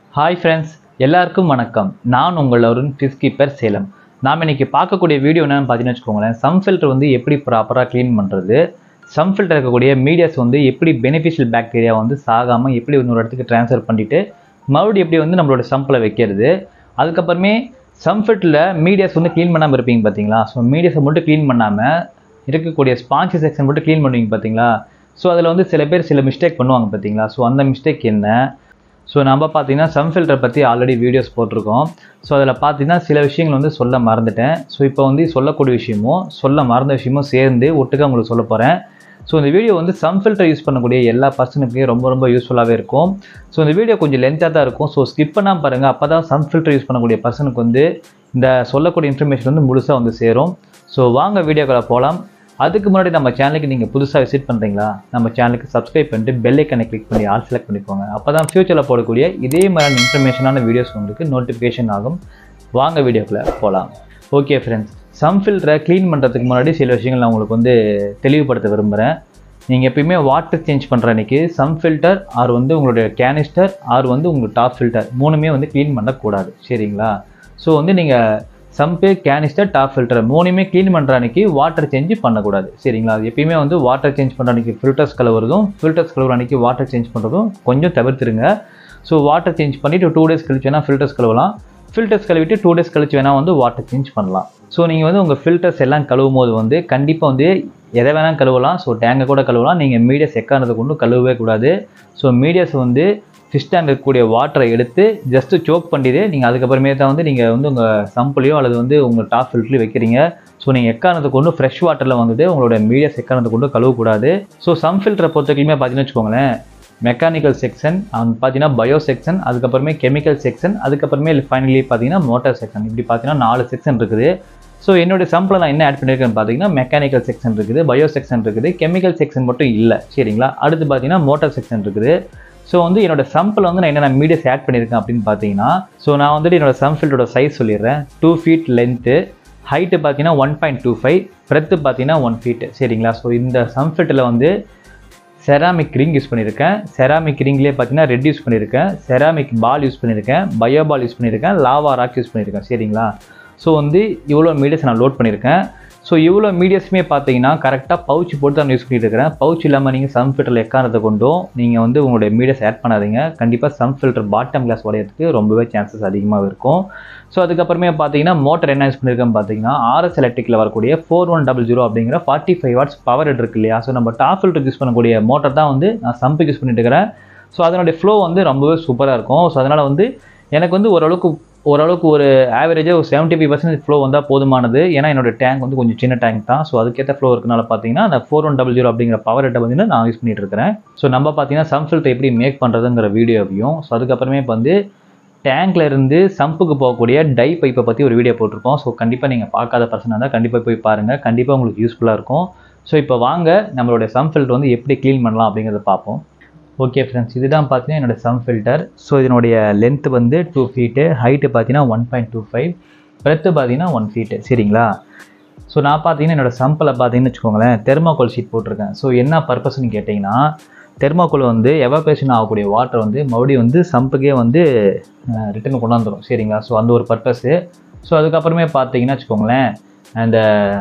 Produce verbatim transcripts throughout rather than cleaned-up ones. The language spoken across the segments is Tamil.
Hi friends, எல்லாருக்கும் வணக்கம். நான் உங்கள் அருண் ஃபிஷ் கீப்பர் சேலம். நாம இன்னைக்கு பார்க்கக்கூடிய வீடியோ என்னன்னு பார்த்தீங்கன்னு வச்சுக்கோங்களேன். சம் ஃபில்டர் வந்து எப்படி ப்ராப்பராக க்ளீன் பண்ணுறது, சம் ஃபில்டர் இருக்கக்கூடிய மீடியாஸ் வந்து எப்படி பெனிஃபிஷியல் பாக்டீரியா வந்து சாகாமல் எப்படி இன்னொரு இடத்துக்கு ட்ரான்ஸ்ஃபர் பண்ணிட்டு மறுபடியும் எப்படி வந்து நம்மளோட சம்பில் வைக்கிறது, அதுக்கப்புறமே சம் ஃபில்டரில் மீடியாஸ் வந்து க்ளீன் பண்ணாமல் இருப்பீங்க பார்த்தீங்களா. ஸோ மீடியாஸை மட்டும் க்ளீன் பண்ணாமல் இருக்கக்கூடிய ஸ்பாஞ்ச் செக்ஷன் மட்டும் க்ளீன் பண்ணுவீங்க பார்த்தீங்களா. ஸோ அதில் வந்து சில பேர் சில மிஸ்டேக் பண்ணுவாங்க பார்த்தீங்களா. ஸோ அந்த மிஸ்டேக் என்ன, ஸோ நம்ம பார்த்தீங்கன்னா சம் ஃபில்டர் பற்றி ஆல்ரெடி வீடியோஸ் போட்டிருக்கோம். ஸோ அதில் பார்த்தீங்கன்னா சில விஷயங்கள் வந்து சொல்ல மறந்துட்டேன். ஸோ இப்போ வந்து சொல்லக்கூடிய விஷயமும் சொல்ல மறந்த விஷயமும் சேர்ந்து ஒட்டுக்க உங்களுக்கு சொல்ல போகிறேன். ஸோ இந்த வீடியோ வந்து சம் ஃபில்டர் யூஸ் பண்ணக்கூடிய எல்லா பர்சனுக்குமே ரொம்ப ரொம்ப யூஸ்ஃபுல்லாகவே இருக்கும். ஸோ இந்த வீடியோ கொஞ்சம் லென்த்தாக தான் இருக்கும். ஸோ ஸ்கிப் பண்ணாமல் பாருங்கள். அப்போ தான் சம் ஃபில்டர் யூஸ் பண்ணக்கூடிய பர்சனுக்கு வந்து இந்த சொல்லக்கூடிய இன்ஃபர்மேஷன் வந்து முழுசாக வந்து சேரும். ஸோ வாங்க வீடியோக்களை போகலாம். அதுக்கு முன்னாடி நம்ம சேனலுக்கு நீங்கள் புதுசாக விசிட் பண்ணுறீங்களா, நம்ம சேனலுக்கு சப்ஸ்கிரைப் பண்ணிட்டு பெல் ஐக்கனை கிளிக் பண்ணி ஆல் செலக்ட் பண்ணிக்கோங்க. அப்போ தான் ஃபியூச்சரில் போடக்கூடிய இதே மாதிரியான இன்ஃபர்மேஷனான வீடியோஸ் உங்களுக்கு நோட்டிஃபிகேஷன் ஆகும். வாங்க வீடியோக்குள்ளே போகலாம். ஓகே ஃப்ரெண்ட்ஸ், சம் ஃபில்டரை க்ளீன் பண்ணுறதுக்கு முன்னாடி சில விஷயங்கள் நான் உங்களுக்கு வந்து தெளிவுபடுத்த விரும்புகிறேன். நீங்கள் எப்பயுமே வாட்டர் சேஞ்ச் பண்ணுற அன்றைக்கி சம் ஃபில்டர் ஆர் வந்து உங்களுடைய கேனிஸ்டர் ஆர் வந்து உங்களுக்கு டாப் ஃபில்டர் மூணுமே வந்து க்ளீன் பண்ணக்கூடாது, சரிங்களா. ஸோ வந்து நீங்கள் சம்பு, கேனிஸ்டர், டாப் ஃபில்டர் மூணுமே க்ளீன் பண்ணுற அன்றைக்கி வாட்டர் சேஞ்ச் பண்ணக்கூடாது, சரிங்களா. அது எப்பயுமே வந்து வாட்டர் சேஞ்ச் பண்ணுற அன்றைக்கி ஃபில்டர்ஸ் கழுவுறதும் ஃபில்டர்ஸ் கழுவுற அன்றைக்கி வாட்டர் சேஞ்ச் பண்ணுறதும் கொஞ்சம் தவிர்த்துருங்க. ஸோ வாட்டர் சேஞ்ச் பண்ணிவிட்டு டூ டேஸ் கழிச்சு வேணால் ஃபில்டர்ஸ் கழுவலாம், ஃபில்டர்ஸ் கழுவிட்டு டூ டேஸ் கழிச்சு வேணால் வந்து வாட்டர் சேஞ்ச் பண்ணலாம். ஸோ நீங்கள் வந்து உங்கள் ஃபில்டர்ஸ் எல்லாம் கழுவும் போது வந்து கண்டிப்பாக வந்து எதை வேணால் கழுவலாம். ஸோ டேங்கை கூட கழுவலாம். நீங்கள் மீடியாஸ் எக்கானதை கொண்டு கழுவவே கூடாது. ஸோ மீடியாஸ் வந்து ஃபிஷ் டேங்க் இருக்கக்கூடிய வாட்டரை எடுத்து ஜஸ்ட்டு சோக் பண்ணிட்டு நீங்கள் அதுக்கப்புறமே தான் வந்து நீங்கள் வந்து உங்கள் சம்புலையோ அல்லது வந்து உங்கள் டாப் ஃபில்டர்லையோ வைக்கிறீங்க. ஸோ நீங்கள் எக்கானத்தை கொண்டு ஃப்ரெஷ் வாட்டரில் வந்துட்டு உங்களோட மீடியாஸ் எக்கானத்தை கொண்டு கழுவக்கூடாது. ஸோ சம் ஃபில்டரை பொறுத்த வரைக்குமே பார்த்தீங்கன்னு வச்சுக்கோங்களேன், மெக்கானிக்கல் செக்ஷன், பார்த்தீங்கன்னா பயோ செக்ஷன், அதுக்கப்புறமே கெமிக்கல் செக்ஷன், அதுக்கப்புறமே ஃபைனலி பார்த்தீங்கன்னா மோட்டார் செக்ஷன், இப்படி பார்த்தீங்கன்னா நாலு செக்ஷன் இருக்குது. ஸோ என்னுடைய சம்பில் நான் என்ன ஆட் பண்ணியிருக்கேன்னு பார்த்தீங்கன்னா மெக்கானிக்கல் செக்ஷன் இருக்குது, பயோ செக்ஷன் இருக்குது, கெமிக்கல் செக்ஷன் மட்டும் இல்லை, சரிங்களா. அடுத்து பார்த்தீங்கன்னா மோட்டார் செக்ஷன் இருக்குது. ஸோ வந்து என்னோட சம்பில் வந்து நான் என்னென்ன மீடியாஸ் ஆட் பண்ணியிருக்கேன் அப்படின்னு பார்த்தீங்கன்னா, ஸோ நான் வந்துட்டு என்னோட சம் ஃபில்டரோட சைஸ் சொல்லிடுறேன். டூ ஃபீட் லென்த்து, ஹைட்டு பார்த்தீங்கன்னா one point two five, breadth பார்த்தீங்கன்னா ஒன் ஃபீட்டு, சரிங்களா. ஸோ இந்த சம் ஃபில்டரில் வந்து செராமிக் ரிங் யூஸ் பண்ணியிருக்கேன். செராமிக் ரிங்லேயே பார்த்தீங்கன்னா ரெட் யூஸ் பண்ணியிருக்கேன், செராமிக் பால் யூஸ் பண்ணியிருக்கேன், பயோ பால் யூஸ் பண்ணியிருக்கேன், லாவா ராக் யூஸ் பண்ணியிருக்கேன், சரிங்களா. ஸோ வந்து இவ்வளோ மீடியாஸ் நான் லோட் பண்ணியிருக்கேன். ஸோ இவ்வளோ மீடியாஸுமே பார்த்தீங்கன்னா கரெக்டாக பவுச் போட்டு தான் யூஸ் பண்ணிட்டு இருக்கிறேன். பவுச் இல்லாமல் நீங்கள் சம் ஃபில்டரில் எக்கானத்தை கொண்டும் நீங்கள் வந்து உங்களுடைய மீடியாஸ் ஆட் பண்ணாதீங்க. கண்டிப்பாக சம் ஃபில்டர் பாட்டம் கிளாஸ் உடையிறதுக்கு ரொம்பவே சான்சஸ் அதிகமாக இருக்கும். ஸோ அதுக்கப்புறமே பார்த்தீங்கன்னா மோட்டர் என்ன யூஸ் பண்ணியிருக்கேன்னு பார்த்தீங்கன்னா ஆர்எஸ் எலக்ட்ரிக்கில் வரக்கூடிய ஃபோர் ஒன் டபுள் ஜீரோ அப்படிங்கிற forty five watts power head இருக்கு இல்லையா. ஸோ நம்ம டாப் ஃபில்டர் யூஸ் பண்ணக்கூடிய மோட்டர் தான் வந்து நான் சம்புக்கு யூஸ் பண்ணிட்டு இருக்கிறேன். ஸோ அதனுடைய ஃப்ளோ வந்து ரொம்பவே சூப்பராக இருக்கும். ஸோ அதனால் வந்து எனக்கு வந்து ஓரளவுக்கு ஓரளவுக்கு ஒரு ஆவரேஜாக ஒரு செவன்ட்டி ஃபைவ் பர்சன்டேஜ் ஃப்ளோ வந்தால் போதுமானது. ஏன்னா என்னோட டேங்க் வந்து கொஞ்சம் சின்ன டேங்க் தான். ஸோ அதுக்கேற்ற ஃப்ளோ இருக்கனால பார்த்தீங்கன்னா அந்த ஃபோர் ஒன் டபுள் ஜீரோ அப்படிங்கிற பவர் ஹெட்டை வந்து நான் யூஸ் பண்ணிட்டு இருக்கிறேன். ஸோ நம்ம பார்த்தீங்கன்னா சம் ஃபில்டர் எப்படி மேக் பண்ணுறதுங்கிற வீடியோவையும், ஸோ அதுக்கப்புறமே இப்போ வந்து டேங்க்ல இருந்து சம்புக்கு போகக்கூடிய டை பைப்பை பற்றி ஒரு வீடியோ போட்டிருக்கோம். ஸோ கண்டிப்பாக நீங்கள் பார்க்காத பர்சனாக இருந்தால் கண்டிப்பாக போய் பாருங்கள், கண்டிப்பாக உங்களுக்கு யூஸ்ஃபுல்லாக இருக்கும். ஸோ இப்போ வாங்க நம்மளுடைய சம் ஃபில்டர் வந்து எப்படி க்ளீன் பண்ணலாம் அப்படிங்கிறத பார்ப்போம். ஓகே ஃப்ரெண்ட்ஸ், இதுதான் பார்த்தீங்கன்னா என்னோடய சம் ஃபில்டர். ஸோ இதனுடைய லென்த்து வந்து டூ ஃபீட்டு, ஹைட்டு பார்த்தீங்கன்னா one point two five, breadth பார்த்தீங்கன்னா ஒன் ஃபீட்டு, சரிங்களா. ஸோ நான் பார்த்தீங்கன்னா என்னோடய சம்பில் பார்த்தீங்கன்னு வச்சுக்கோங்களேன் தெர்மாக்கோல் ஷீட் போட்டிருக்கேன். ஸோ என்ன பர்பஸ்ன்னு கேட்டிங்கன்னா, தெர்மாக்கோல் வந்து எவாபரேஷன் ஆகக்கூடிய வாட்டர் வந்து மறுபடியும் வந்து சம்புக்கே வந்து ரிட்டர்ன் கொண்டாந்துடும், சரிங்களா. ஸோ அந்த ஒரு பர்பஸ்ஸு. ஸோ அதுக்கப்புறமே பார்த்தீங்கன்னா வச்சுக்கோங்களேன் அந்த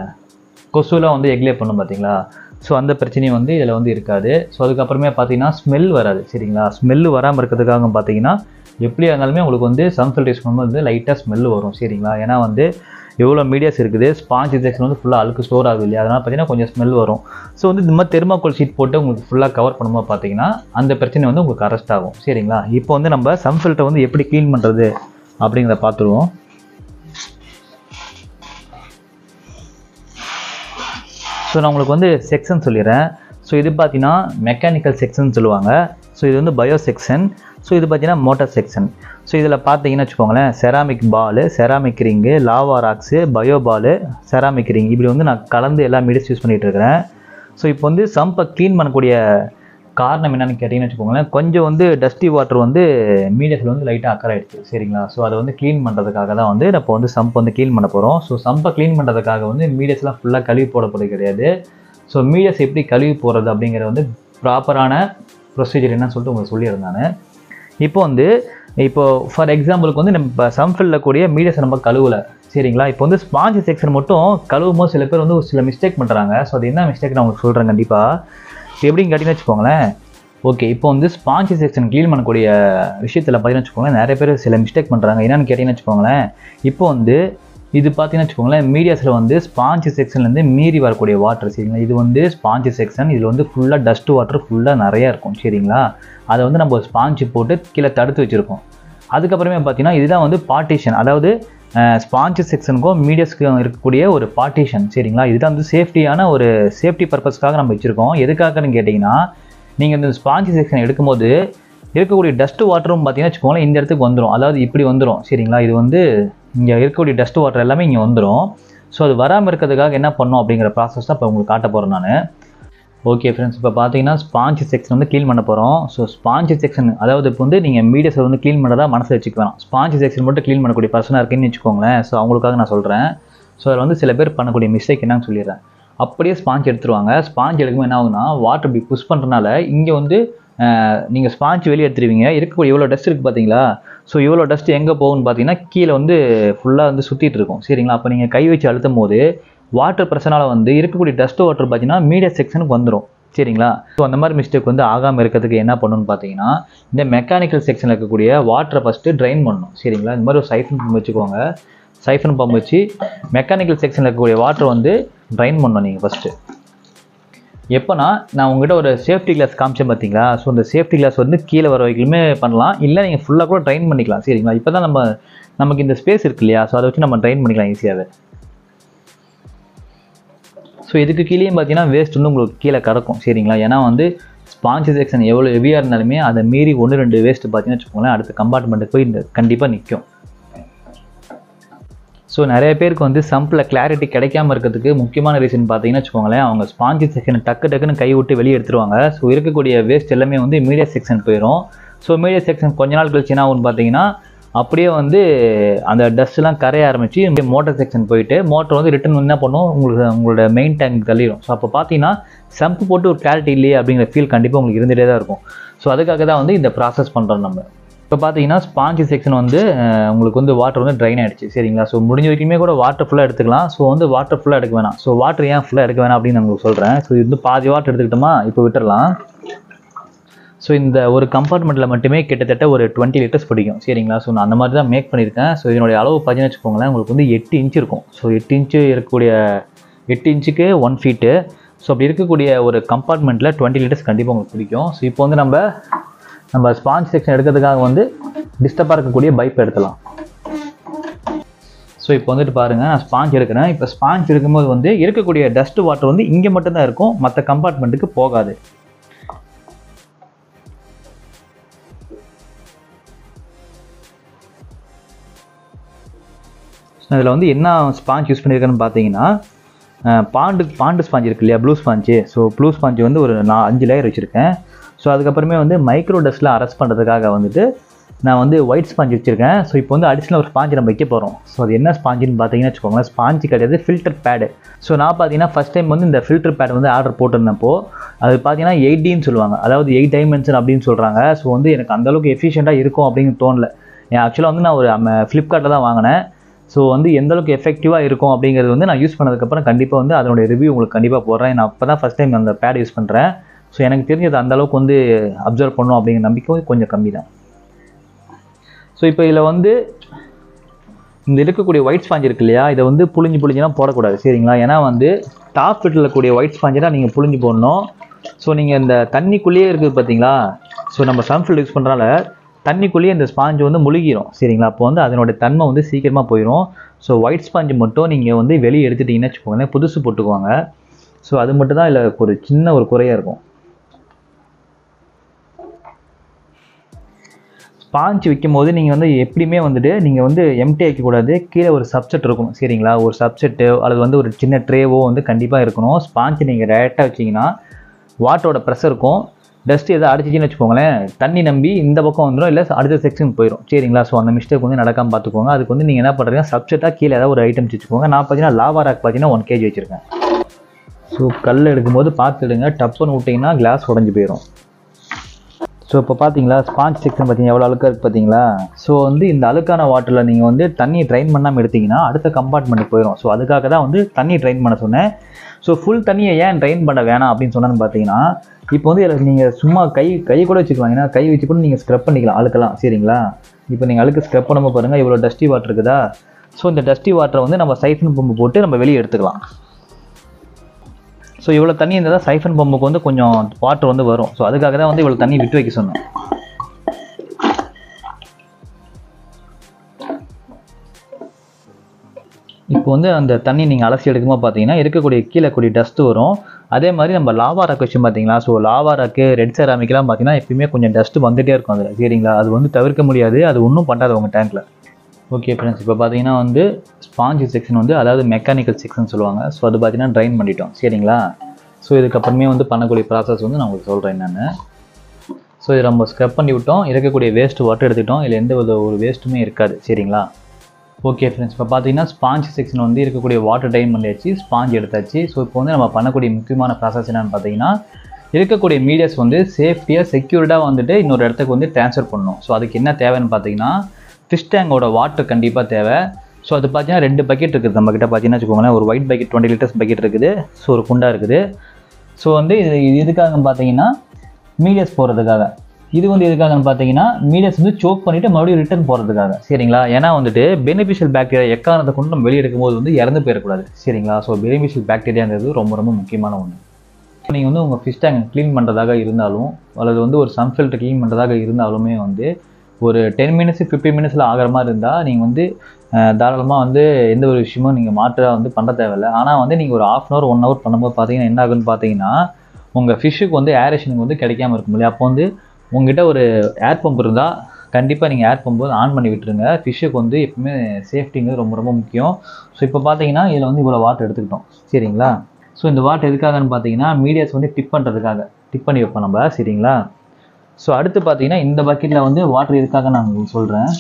கொசுலாம் வந்து எக்லே பண்ணும் பார்த்தீங்களா. ஸோ அந்த பிரச்சனையும் வந்து இதில் வந்து இருக்காது. ஸோ அதுக்கப்புறமே பார்த்தீங்கன்னா ஸ்மெல் வராது, சரிங்களா. ஸ்மெல்லு வராமல் இருக்கிறதுக்காக பார்த்தீங்கன்னா எப்படியா இருந்தாலுமே உங்களுக்கு வந்து சம் ஃபில்டர் யூஸ் பண்ணும்போது வந்து லைட்டாக ஸ்மெல்லு வரும், சரிங்களா. ஏன்னா வந்து எவ்வளோ மீடியாஸ் இருக்குது, ஸ்பாஞ்ச் செக்ஷன் வந்து ஃபுல்லாக அழுக்கு ஸ்டோர் ஆகுது இல்லையா, அதனால் பார்த்தீங்கன்னா கொஞ்சம் ஸ்மெல் வரும். ஸோ வந்து இந்த மாதிரி தெர்மாக்கோல் ஷீட் போட்டு உங்களுக்கு ஃபுல்லாக கவர் பண்ணும்போது பார்த்தீங்கன்னா அந்த பிரச்சனை வந்து உங்களுக்கு அரெஸ்ட் ஆகும், சரிங்களா. இப்போ வந்து நம்ம சம் ஃபில்டர் வந்து எப்படி க்ளீன் பண்ணுறது அப்படிங்கிறத பார்த்துருவோம். ஸோ நான் உங்களுக்கு வந்து செக்ஷன் சொல்லிடுறேன். ஸோ இது பார்த்தீங்கன்னா மெக்கானிக்கல் செக்ஷன் சொல்லுவாங்க. ஸோ இது வந்து பயோ செக்ஷன். ஸோ இது பார்த்தீங்கன்னா மோட்டார் செக்ஷன். ஸோ இதில் பார்த்தீங்கன்னா வச்சுக்கோங்களேன் ceramic ball, ceramic ring, lava rocks, bio ball, ceramic ring, இப்படி வந்து நான் கலந்து எல்லா மீடியாஸ் யூஸ் பண்ணிகிட்டு இருக்கிறேன். ஸோ இப்போ வந்து சம்பை க்ளீன் பண்ணக்கூடிய காரணம் என்னென்னு கேட்டிங்கன்னு வச்சுக்கோங்களேன், கொஞ்சம் வந்து டஸ்டி வாட்டர் வந்து மீடியாஸில் வந்து லைட்டாக அக்கர் ஆகிடுச்சு, சரிங்களா. ஸோ அதை வந்து க்ளீன் பண்ணுறதுக்காக தான் வந்து இப்போ வந்து சம்ப் வந்து க்ளீன் பண்ண போகிறோம். ஸோ சம்பை க்ளீன் பண்ணுறதுக்காக வந்து மீடியாஸ்லாம் ஃபுல்லாக கழுவி போடப்படுது கிடையாது. ஸோ மீடியாஸ் எப்படி கழுவி போடுறது அப்படிங்கிற வந்து ப்ராப்பரான ப்ரொசீஜர் என்னன்னு சொல்லிட்டு உங்களுக்கு சொல்லியிருந்தானே. இப்போ வந்து இப்போ ஃபார் எக்ஸாம்பிளுக்கு வந்து நம்ம சம்ஃபில்ல கூடிய மீடியஸை நம்ம கழுவல சரிங்களா. இப்போ வந்து ஸ்பாஞ்ச் செக்ஷன் மட்டும் கழுவும் போது சில பேர் வந்து ஒரு சில மிஸ்டேக் பண்ணுறாங்க. ஸோ அது என்ன மிஸ்டேக் நான் உங்களுக்கு சொல்கிறேன் கண்டிப்பாக. இப்போ எப்படின்னு கேட்டிங்கன்னு வச்சுக்கோங்களேன். ஓகே, இப்போ வந்து ஸ்பாஞ்ச் செக்ஷன் க்ளீன் பண்ணக்கூடிய விஷயத்தில் பார்த்தீங்கன்னு வச்சுக்கோங்களேன், நிறைய பேர் சில மிஸ்டேக் பண்ணுறாங்க. என்னென்னு கேட்டிங்கன்னு வச்சுக்கோங்களேன், இப்போ வந்து இது பார்த்தீங்கன்னு வச்சுக்கோங்களேன், மீடியாஸில் வந்து ஸ்பாஞ்ச் செக்ஷன்லேருந்து மீறி வரக்கூடிய வாட்டர் சரிங்களா. இது வந்து ஸ்பாஞ்ச் செக்ஷன், இதில் வந்து ஃபுல்லாக டஸ்ட் வாட்டர் ஃபுல்லாக நிறையா இருக்கும் சரிங்களா. அதை வந்து நம்ம ஸ்பாஞ்சு போட்டு கீழே தடுத்து வச்சுருக்கோம். அதுக்கப்புறமே பார்த்தீங்கன்னா இதுதான் வந்து பார்ட்டிஷன், அதாவது ஸ்பாஞ்ச் செக்ஷனுக்கும் மீடியாஸ்க்கும் இருக்கக்கூடிய ஒரு பார்ட்டிஷன் சரிங்களா. இதுதான் வந்து சேஃப்டியான ஒரு சேஃப்டி பர்பஸ்க்காக நம்ம வச்சுருக்கோம். எதுக்காகன்னு கேட்டிங்கன்னா, நீங்கள் இந்த ஸ்பாஞ்ச் செக்ஷன் எடுக்கும்போது இருக்கக்கூடிய டஸ்ட் வாட்டரும் பார்த்தீங்கன்னா வச்சுக்கோங்களேன் இந்த இடத்துக்கு வந்துடும், அதாவது இப்படி வந்துடும் சரிங்களா. இது வந்து இங்கே இருக்கக்கூடிய டஸ்ட் வாட்டர் எல்லாமே இங்கே வந்துடும். ஸோ அது வராமல் இருக்கிறதுக்காக என்ன பண்ணோம் அப்படிங்கிற ப்ராசஸ் தான் இப்போ உங்களுக்கு காட்ட போகிறேன் நான். ஓகே ஃப்ரெண்ட்ஸ், இப்போ பார்த்தீங்கன்னா ஸ்பாஞ்ச் செக்ஷன் வந்து க்ளீன் பண்ண போகிறோம். ஸோ ஸ்பாஞ்ச் செக்ஷன் அதாவது இப்போ வந்து நீங்கள் மீடியாஸை வந்து க்ளீன் பண்ணுறதா மனசில் வச்சுக்கலாம். ஸ்பாஞ்ச் செக்ஷன் மட்டும் க்ளீன் பண்ணக்கூடிய பர்சனாக இருக்குன்னு வச்சுக்கோங்களேன். ஸோ அவங்களுக்காக நான் சொல்கிறேன். ஸோ அதில் வந்து சில பேர் பண்ணக்கூடிய மிஸ்டேக் என்னன்னு சொல்லிடுறேன். அப்படியே ஸ்பாஞ்ச் எடுத்துருவாங்க. ஸ்பாஞ்ச் எடுக்கும்போது என்ன ஆகுதுன்னா, வாட்டர் இப்படி புஷ் பண்ணுறதுனால இங்கே வந்து நீங்கள் ஸ்பாஞ்ச் வெளியே எடுத்துருவீங்க. இருக்கக்கூடிய இவ்வளோ டஸ்ட் இருக்குது பார்த்தீங்களா. ஸோ இவ்வளோ டஸ்ட் எங்கே போகும்னு பார்த்தீங்கன்னா கீழே வந்து ஃபுல்லாக வந்து சுற்றிட்டு இருக்கும் சரிங்களா. அப்போ நீங்கள் கை வச்சு அழுத்தும் போது வாட்டர் ப்ரெஷனால் வந்து இருக்கக்கூடிய டஸ்ட் வாட்டர் பார்த்தீங்கன்னா மீடியா செக்ஷனுக்கு வந்துடும் சரிங்களா. ஸோ அந்த மாதிரி மிஸ்டேக் வந்து ஆகாமல் இருக்கிறதுக்கு என்ன பண்ணணும்னு பார்த்தீங்கன்னா, இந்த மெக்கானிக்கல் செக்ஷனில் இருக்கக்கூடிய வாட்டரை ஃபஸ்ட்டு ட்ரைன் பண்ணணும் சரிங்களா. இந்த மாதிரி ஒரு சைஃபன் பம்ப் வச்சுக்கோங்க. சைஃபன் பம்ப் வச்சு மெக்கானிக்கல் செக்ஷனில் இருக்கக்கூடிய வாட்டர் வந்து ட்ரைன் பண்ணணும் நீங்கள் ஃபஸ்ட்டு. எப்போனா நான் உங்கள்கிட்ட ஒரு சேஃப்டி கிளாஸ் காமிச்சேன் பார்த்தீங்களா. ஸோ அந்த சேஃப்டி கிளாஸ் வந்து கீழே வர வரைக்குமே பண்ணலாம், இல்லை நீங்கள் ஃபுல்லாக கூட ட்ரைன் பண்ணிக்கலாம் சரிங்களா. இப்போ தான் நம்ம நமக்கு இந்த ஸ்பேஸ் இருக்கு இல்லையா, ஸோ அதை வச்சு நம்ம ட்ரைன் பண்ணிக்கலாம் ஈஸியாகவே. ஸோ இதுக்கு கீழேயும் பார்த்தீங்கன்னா வேஸ்ட் வந்து உங்களுக்கு கீழே கிடக்கும் சரிங்களா. ஏன்னா வந்து ஸ்பாஞ்ச் செக்ஷன் எவ்வளோ ஹெவியாக இருந்தாலுமே அதை மீறி ஒன்று ரெண்டு வேஸ்ட்டு பார்த்தீங்கன்னு வச்சுக்கோங்களேன் அடுத்த கம்பார்ட்மெண்ட்டுக்கு போய் இந்த கண்டிப்பாக நிற்கும். ஸோ நிறைய பேருக்கு வந்து சம்பில் கிளாரிட்டி கிடைக்காம இருக்கிறதுக்கு முக்கியமான ரீசன் பார்த்தீங்கன்னா வச்சுக்கோங்களேன், அவங்க ஸ்பாஞ்ச் செக்ஷனை டக்கு டக்குன்னு கை விட்டு வெளியே எடுத்துருவாங்க. ஸோ இருக்கக்கூடிய வேஸ்ட் எல்லாமே வந்து மீடியா செக்ஷன் போயிடும். ஸோ மீடியா செக்ஷன் கொஞ்ச நாள் கழிச்சு என்ன ஆகும்னு பார்த்தீங்கன்னா, அப்படியே வந்து அந்த டஸ்ட்லாம் கரைய ஆரம்பித்து மோட்டர் செக்ஷன் போயிட்டு மோட்டர் வந்து ரிட்டன் என்ன பண்ணும், உங்களுக்கு உங்களோட மெயின் டேங்க் தள்ளிடும். ஸோ அப்போ பார்த்தீங்கன்னா சம்ப் போட்டு ஒரு கிளாரிட்டி இல்லையே அப்படிங்கிற ஃபீல் கண்டிப்பாக உங்களுக்கு இருந்துகிட்டே தான் இருக்கும். ஸோ அதுக்காக தான் வந்து இந்த ப்ராசஸ் பண்ணுறோம் நம்ம. இப்போ பார்த்தீங்கன்னா ஸ்பாஞ்ச் செக்ஷன் வந்து உங்களுக்கு வந்து வாட்டர் வந்து ட்ரைன் ஆகிடுச்சு சரிங்களா. ஸோ முடிஞ்ச வரைக்குமே கூட வாட்டர் ஃபுல்லாக எடுத்துக்கலாம். ஸோ வந்து வாட்டர் ஃபுல்லாக எடுக்க வேணாம். ஸோ வாட்டர் ஏன் ஃபுல்லாக எடுக்க வேணாம் அப்படின்னு நான் உங்களுக்கு சொல்கிறேன். ஸோ இது வந்து பாதி வாட்டர் எடுத்துக்கிட்டோமா, இப்போ விட்டுடலாம். ஸோ இந்த ஒரு கம்பார்ட்மெண்ட்டில் மட்டுமே கிட்டத்தட்ட ஒரு டுவெண்ட்டி லிட்டர்ஸ் பிடிக்கும் சரிங்களா. ஸோ நான் அந்த மாதிரி தான் மேக் பண்ணியிருக்கேன். ஸோ இதனுடைய அளவு பார்த்தீங்கன்னு வச்சுக்கோங்களேன், உங்களுக்கு வந்து எட்டு இன்ச்சு இருக்கும். ஸோ எட்டு இன்ச்சு இருக்கக்கூடிய எட்டு இன்ச்சுக்கு ஒன் ஃபீட்டு. ஸோ அப்படி இருக்கக்கூடிய ஒரு கம்பார்ட்மெண்ட்டில் டுவெண்ட்டி லிட்டர்ஸ் கண்டிப்பாக உங்களுக்கு பிடிக்கும். ஸோ இப்போ வந்து நம்ம நம்ம ஸ்பாஞ்ச் செக்ஷன் எடுக்கிறதுக்காக வந்து டிஸ்டர்பாக இருக்கக்கூடிய பைப் எடுத்துலாம். ஸோ இப்போ வந்துட்டு பாருங்கள், நான் ஸ்பாஞ்ச் எடுக்கிறேன். இப்போ ஸ்பாஞ்ச் எடுக்கும்போது வந்து இருக்கக்கூடிய டஸ்ட் வாட்டர் வந்து இங்கே மட்டும்தான் இருக்கும், மற்ற கம்பார்ட்மெண்ட்டுக்கு போகாது. இதில் வந்து என்ன ஸ்பாஞ்ச் யூஸ் பண்ணியிருக்கேன்னு பார்த்தீங்கன்னா, பாண்டு பாண்டு ஸ்பாஞ்ச் இருக்கு இல்லையா, blue sponge. So blue sponge வந்து ஒரு நான் அஞ்சு லேயர் வச்சுருக்கேன். ஸோ அதுக்கப்புறமே வந்து மைக்ரோ டஸ்ட்டில் அரெஸ்ட் பண்ணுறதுக்காக வந்துட்டு நான் வந்து ஒயிட் ஸ்பாஞ்ச் வச்சுருக்கேன். ஸோ இப்போ வந்து அடிஷ்னல் ஒரு ஸ்பாஞ்ச் நம்ம வைக்க போகிறோம். ஸோ அது என்ன ஸ்பாஞ்சுன்னு பார்த்தீங்கன்னா வச்சுக்கோங்களேன், ஸ்பாஞ்சு கிடையாது, ஃபில்டர் பேடு. ஸோ நான் பார்த்தீங்கன்னா ஃபஸ்ட் டைம் வந்து இந்த ஃபில்டர் பேட் வந்து ஆர்டர் போட்டிருந்தப்போ அது பார்த்தீங்கன்னா எயிட்டின்னு சொல்லுவாங்க, அதாவது எயிட் டைமென்ஷன் அப்படின்னு சொல்கிறாங்க. ஸோ வந்து எனக்கு அந்தளவுக்கு எஃபிஷியண்ட்டாக இருக்கும் அப்படின்னு தோணல. ஆக்சுவலாக வந்து நான் ஒரு ஃப்ளிப்கார்ட்டில் தான் வாங்கினேன். ஸோ வந்து எந்தளவுக்கு எஃபெக்டிவாக இருக்கும் அப்படிங்கிறது வந்து நான் யூஸ் பண்ணதுக்கப்புறம் கண்டிப்பாக வந்து அதனுடைய ரிவ்யூ உங்களுக்கு கண்டிப்பாக போடுறேன். நான் அப்போ தான் ஃபஸ்ட் டைம் அந்த பேட் யூஸ் பண்ணுறேன். ஸோ எனக்கு தெரிஞ்சது அந்தளவுக்கு வந்து அப்சர்வ் பண்ணணும் அப்படிங்கிற நம்பிக்கை கொஞ்சம் கம்மி தான். ஸோ இப்போ இதில் வந்து இந்த இருக்கக்கூடிய ஒயிட் ஸ்பாஞ்ச் இருக்கு இல்லையா, இதை வந்து புளிஞ்சு புளிஞ்சுலாம் போடக்கூடாது சரிங்களா. ஏன்னா வந்து டாப் ஃபிட்டில் இருக்கக்கூடிய ஒயிட் ஸ்பாஞ்சை தான் நீங்கள் புளிஞ்சு போடணும். ஸோ நீங்கள் இந்த தண்ணிக்குள்ளேயே இருக்குது பார்த்தீங்களா, ஸோ நம்ம சம்ஃபில் யூஸ் பண்ணுறனால தண்ணிக்குள்ளேயே இந்த ஸ்பாஞ்சு வந்து முழுகிடும் சரிங்களா. அப்போ வந்து அதனுடைய தன்மை வந்து சீக்கிரமாக போயிடும். ஸோ ஒயிட் ஸ்பாஞ்சு மட்டும் நீங்கள் வந்து வெளியே எடுத்துட்டிங்கன்னு வச்சுக்கோங்களேன், புதுசு போட்டுக்குவாங்க. ஸோ அது மட்டும் தான் இதில் ஒரு சின்ன ஒரு குறையாக இருக்கும். ஸ்பாஞ்ச் வைக்கும் போது நீங்கள் வந்து எப்படியுமே வந்துட்டு நீங்கள் வந்து எம்டி வைக்கக்கூடாது, கீழே ஒரு சப்செட் இருக்கணும் சரிங்களா. ஒரு சப்செட்டு அல்லது வந்து ஒரு சின்ன ட்ரேவோ வந்து கண்டிப்பாக இருக்கணும். ஸ்பாஞ்சு நீங்கள் டேரெக்டாக வச்சிங்கன்னா வாட்டரோட ப்ரெஷர் இருக்கும், டஸ்ட் எதாவது அடிச்சிச்சின்னு வச்சுக்கோங்களேன், தண்ணி நம்பி இந்த பக்கம் வந்துடும், இல்லை அடுத்த செக்ஷன் போயிடும் சரிங்களா. ஸோ அந்த மிஸ்டேக் வந்து நடக்காமல் பார்த்துக்கோங்க. அதுக்கு வந்து நீங்கள் என்ன பண்ணுறீங்க, சப்செட்டாக கீழே ஏதாவது ஒரு ஐட்டம்ஸ் வச்சுக்கோங்க. நான் பார்த்தீங்கன்னா லாவா ராக் பார்த்தீங்கன்னா ஒன் கேஜி வச்சுருக்கேன். ஸோ கல் எடுக்கும்போது பார்த்துடுங்க, டப்புன்னு விட்டிங்கன்னா கிளாஸ் உடஞ்சி போயிடும். ஸோ இப்போ பார்த்தீங்களா ஸ்பாஞ்ச் செக்ஷன் பார்த்தீங்கன்னா எவ்வளோ அழுக்காக இருக்குது பார்த்தீங்களா. ஸோ வந்து இந்த அழுக்கான வாட்டரில் நீங்கள் வந்து தண்ணி ட்ரைன் பண்ணாமல் எடுத்தீங்கன்னா அடுத்த கம்பார்ட்மெண்ட்டுக்கு போயிடும். ஸோ அதுக்காக தான் வந்து தண்ணி ட்ரைன் பண்ண சொன்னேன். ஸோ ஃபுல் தண்ணியை ஏன் ட்ரைன் பண்ண வேணாம் அப்படின்னு சொன்னேன்னு பார்த்தீங்கன்னா, இப்போ வந்து நீங்கள் சும்மா கை கை கூட வச்சுக்கலாம். ஏன்னா கை வச்சு கூட நீங்கள் ஸ்க்ரப் பண்ணிக்கலாம் அழுக்கலாம். சரிங்களா, இப்போ நீங்கள் அழுக்கு ஸ்க்ரப் பண்ணும்போது பாருங்கள் இவ்வளோ டஸ்டி வாட்டர் இருக்குதா. ஸோ இந்த டஸ்டி வாட்டரை வந்து நம்ம சைஃபன் பம்பு போட்டு நம்ம வெளியே எடுத்துக்கலாம். ஸோ இவ்வளோ தண்ணி இருந்தால் தான் சைஃபன் பம்புக்கு வந்து கொஞ்சம் வாட்டர் வந்து வரும். ஸோ அதுக்காக தான் வந்து இவ்வளோ தண்ணி விட்டு வைக்க சொன்னேன். இப்போ வந்து அந்த தண்ணி நீங்கள் அலசி எடுக்கும்போது பார்த்தீங்கன்னா இருக்கக்கூடிய கீழே கூடிய டஸ்ட்டு வரும். அதே மாதிரி நம்ம லாவா ராக் வச்சு பார்த்தீங்களா. ஸோ லாவா ராக்கு ரெட் செராமிக்லாம் பார்த்தீங்கன்னா எப்பயுமே கொஞ்சம் டஸ்ட்டு வந்துகிட்டே இருக்கும் அதில். சரிங்களா, அது வந்து தவிர்க்க முடியாது. அது ஒன்றும் பண்ணாது உங்கள் டேங்க்கில். ஓகே ஃப்ரெண்ட்ஸ், இப்போ பார்த்தீங்கன்னா வந்து ஸ்பாஞ்ச் செக்ஷன் வந்து அதாவது மெக்கானிக்கல் செக்ஷன் சொல்லுவாங்க. ஸோ அது பார்த்தீங்கன்னா ட்ரைன் பண்ணிட்டோம். சரிங்களா, ஸோ இதுக்கப்புறமே வந்து பண்ணக்கூடிய ப்ராசஸ் வந்து நான் உங்களுக்கு சொல்கிறேன் நான். ஸோ இதை நம்ம ஸ்க்ரப் பண்ணி விட்டோம். இருக்கக்கூடிய வேஸ்ட் வாட்டர் எடுத்துக்கிட்டோம். இதில் எந்த ஒரு ஒரு வேஸ்ட்டுமே இருக்காது. சரிங்களா, ஓகே ஃப்ரெண்ட்ஸ், இப்போ பார்த்தீங்கன்னா ஸ்பாஞ்ச் செக்ஷன் வந்து இருக்கக்கூடிய வாட்டர் ட்ரைன் பண்ணியாச்சு, ஸ்பாஞ்ச் எடுத்தாச்சு. ஸோ இப்போ வந்து நம்ம பண்ணக்கூடிய முக்கியமான ப்ராசஸ் என்னென்னு பார்த்தீங்கன்னா, இருக்கக்கூடிய மீடியாஸ் வந்து சேஃப்டியாக செக்யூர்டாக வந்துட்டு இன்னொரு இடத்துக்கு வந்து ட்ரான்ஸ்ஃபர் பண்ணணும். ஸோ அதுக்கு என்ன தேவைன்னு பார்த்தீங்கன்னா ஃபிஷ் டேங்கோட வாட்டர் கண்டிப்பாக தேவை. ஸோ அது பார்த்தீங்கன்னா ரெண்டு பக்கெட் இருக்குது நம்மக்கிட்ட. பார்த்தீங்கன்னா வச்சுக்கோங்களேன், ஒரு white bucket twenty litres bucket இருக்குது. ஸோ ஒரு குண்டா இருக்குது. ஸோ வந்து இது எதுக்காக பார்த்தீங்கன்னா மீடியாஸ் போகிறதுக்காக. இது வந்து எதுக்காகன்னு பார்த்தீங்கன்னா மீடியாஸ் வந்து சோக் பண்ணிவிட்டு மறுபடியும் ரிட்டர்ன் போகிறதுக்காக. சரிங்களா, ஏன்னா வந்துட்டு பெனிஃபிஷியல் பாக்டீரியா எக்காரணத்தை கொண்டு நம்ம வெளியே எடுக்கும்போது வந்து இறந்து போயிடக்கூடாது. சரிங்களா, ஸோ பெனிஃபிஷியல் பாக்டீரியாங்கிறது ரொம்ப ரொம்ப முக்கியமான ஒன்று. நீங்கள் வந்து உங்கள் ஃபிஷ் டேங்க் க்ளீன் பண்ணுறதாக இருந்தாலும் அல்லது வந்து ஒரு சம் ஃபில்டர் க்ளீன் பண்ணுறதாக இருந்தாலுமே வந்து ஒரு டென் மினிட்ஸ் ஃபிஃப்டீன் மினிட்ஸில் ஆகிற மாதிரி இருந்தால் நீங்கள் வந்து தாராளமாக வந்து எந்த ஒரு விஷயமும் நீங்கள் மாற்றாக வந்து பண்ண தேவையில்லை. ஆனால் வந்து நீங்கள் ஒரு half an hour one hour பண்ணும்போது பார்த்தீங்கன்னா என்ன ஆகுன்னு பார்த்தீங்கன்னா உங்கள் ஃபிஷ்ஷுக்கு வந்து ஏரேஷனுக்கு வந்து கிடைக்காம இருக்கும் இல்லையா. அப்போ வந்து உங்கள்கிட்ட ஒரு ஏர் பம்ப் இருந்தால் கண்டிப்பாக நீங்கள் ஏர் பம்பு ஆன் பண்ணி விட்டுருங்க. ஃபிஷ்ஷுக்கு வந்து எப்பவுமே சேஃப்டிங்கிறது ரொம்ப ரொம்ப முக்கியம். ஸோ இப்போ பார்த்தீங்கன்னா இதில் வந்து இவ்வளோ வாட்டர் எடுத்துக்கிட்டோம். சரிங்களா, ஸோ இந்த வாட்டர் எதுக்காகன்னு பார்த்தீங்கன்னா மீடியாஸ் வந்து டிப் பண்ணுறதுக்காக டிப் பண்ணி வைப்போம் நம்ம. சரிங்களா, ஸோ அடுத்து பார்த்தீங்கன்னா இந்த பக்கெட்டில் வந்து வாட்டர் எதுக்காக நான் உங்களுக்கு சொல்கிறேன்.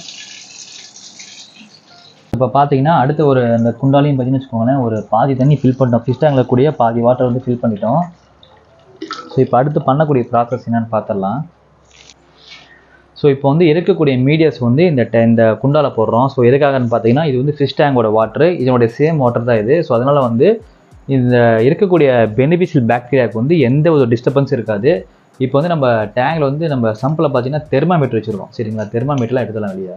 இப்போ பார்த்தீங்கன்னா அடுத்து ஒரு அந்த குண்டாலையும் பார்த்தீங்கன்னு வச்சுக்கோங்களேன், ஒரு பாதி தண்ணி ஃபில் பண்ணிட்டோம். ஃபிஷ் டேங்கில் கூடிய பாதி வாட்டர் வந்து ஃபில் பண்ணிட்டோம். ஸோ இப்போ அடுத்து பண்ணக்கூடிய ப்ராசஸ் என்னென்னு பார்த்துடலாம். ஸோ இப்போ வந்து இருக்கக்கூடிய மீடியாஸ் வந்து இந்த இந்த குண்டால போடுறோம். ஸோ எதுக்காகன்னு பார்த்தீங்கன்னா இது வந்து ஃபிஷ் டேங்கோட வாட்டர், இதனுடைய சேம் வாட்டர் தான் இது. ஸோ அதனால் வந்து இந்த இருக்கக்கூடிய பெனிஃபிஷியல் பாக்டீரியாவுக்கு வந்து எந்த ஒரு டிஸ்டர்பன்ஸ் இருக்காது. இப்போ வந்து நம்ம டேங்கில் வந்து நம்ம சம்பில் பார்த்தீங்கன்னா தெர்மாமீட்டர் வச்சுருக்கோம். சரிங்களா, தெர்மாமீட்டர்லாம் எடுத்துலாம் வெளியே.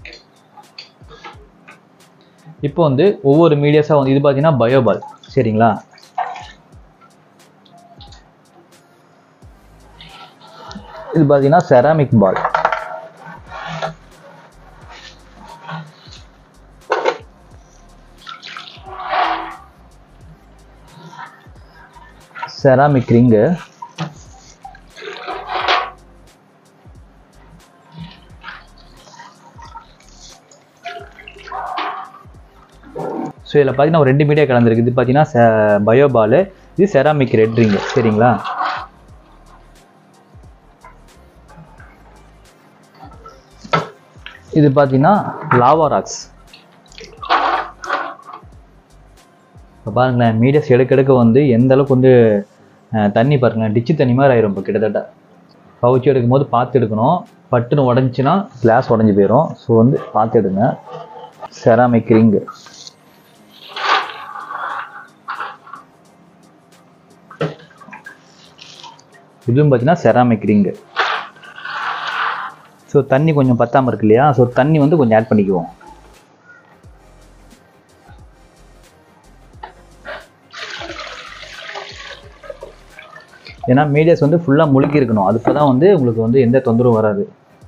இப்போ வந்து ஒவ்வொரு மீடியாஸாக வந்து இது பார்த்தீங்கன்னா பயோபால். சரிங்களா, இது பார்த்தீங்கன்னா ceramic ball. Ceramic ring. So இதில் பார்த்தீங்கன்னா ஒரு ரெண்டு மீடியா கலந்துருக்கு. இது பார்த்தீங்கன்னா பயோபால், இது செராமிக் ரெட் ரிங்கு. சரிங்களா, இது பார்த்தீங்கன்னா லாவா ராக்ஸ். இப்போ பாருங்களேன் மீடியாஸ் எடுக்க எடுக்க வந்து எந்த அளவுக்கு வந்து தண்ணி பாருங்களேன் டிச்சு தண்ணி மாதிரி ஆயிரும். இப்போ கிட்டத்தட்ட பவுச்சி எடுக்கும் போது பார்த்து எடுக்கணும். பட்டுன்னு உடஞ்சின்னா கிளாஸ் உடஞ்சி போயிடும். ஸோ வந்து பார்த்து எடுங்க. Ceramic ring. இதுவும் பார்த்தீங்கன்னா செராமிக் ரிங்கு. ஸோ தண்ணி கொஞ்சம் பத்தாமல் இருக்கு இல்லையா. ஸோ தண்ணி வந்து கொஞ்சம் ஆட் பண்ணிக்குவோம். ஏன்னா மீடியாஸ் வந்து ஃபுல்லாக முழுக்கி இருக்கணும். அதுக்கு தான் வந்து உங்களுக்கு வந்து எந்த தொந்தரவும் வராது.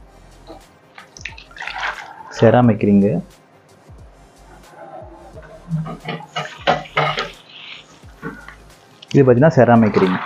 Ceramic ring. இது பார்த்தீங்கன்னா செராமிக் ரிங்.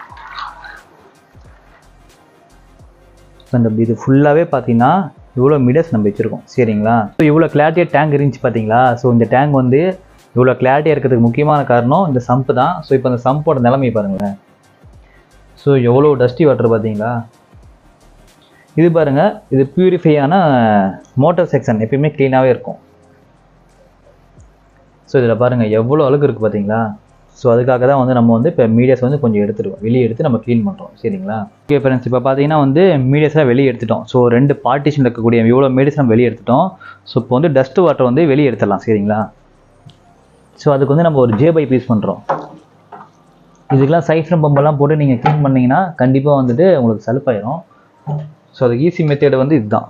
அந்த இது ஃபுல்லாகவே பார்த்தீங்கன்னா இவ்வளோ மீடியாஸ் நம்ம வச்சுருக்கோம். சரிங்களா, ஸோ இவ்வளோ கிளாரிட்டியாக டேங்க் இருந்துச்சு பார்த்தீங்களா. ஸோ இந்த டேங்க் வந்து இவ்வளோ கிளாரிட்டியாக இருக்கிறதுக்கு முக்கியமான காரணம் இந்த சம்ப் தான். ஸோ இப்போ அந்த சம்போட நிலைமை பாருங்களேன். ஸோ எவ்வளோ டஸ்டி வாட்டர் பார்த்தீங்களா. இது பாருங்கள், இது பியூரிஃபையான மோட்டார் செக்ஷன் எப்பயுமே க்ளீனாகவே இருக்கும். ஸோ இதில் பாருங்கள் எவ்வளோ அழுக்கு இருக்குது பார்த்தீங்களா. ஸோ அதுக்காக தான் வந்து நம்ம வந்து இப்போ மீடியாஸ் வந்து கொஞ்சம் எடுத்துருவோம், வெளியே எடுத்து நம்ம க்ளீன் பண்ணுறோம். சரிங்களா? ஓகே ஃப்ரெண்ட்ஸ், இப்போ பார்த்தீங்கன்னா வந்து மீடியாஸாக வெளியே எடுத்துட்டோம். ஸோ ரெண்டு பார்ட்டிஷன் இருக்கக்கூடிய இவ்வளோ மீடியாஸ் நம்ம வெளியே எடுத்துட்டோம். ஸோ இப்போ வந்து டஸ்ட் வாட்டர் வந்து வெளியே எடுத்துடலாம். சரிங்களா? ஸோ அதுக்கு வந்து நம்ம ஒரு ஜே பைப் யூஸ் பண்ணுறோம். இதுக்கெல்லாம் சைஃப்ரம் பம்பெல்லாம் போட்டு நீங்கள் க்ளீன் பண்ணிங்கன்னா கண்டிப்பாக வந்துட்டு உங்களுக்கு சலுப்பாயிரும். ஸோ அதுக்கு ஈஸி மெத்தேடு வந்து இதுதான்.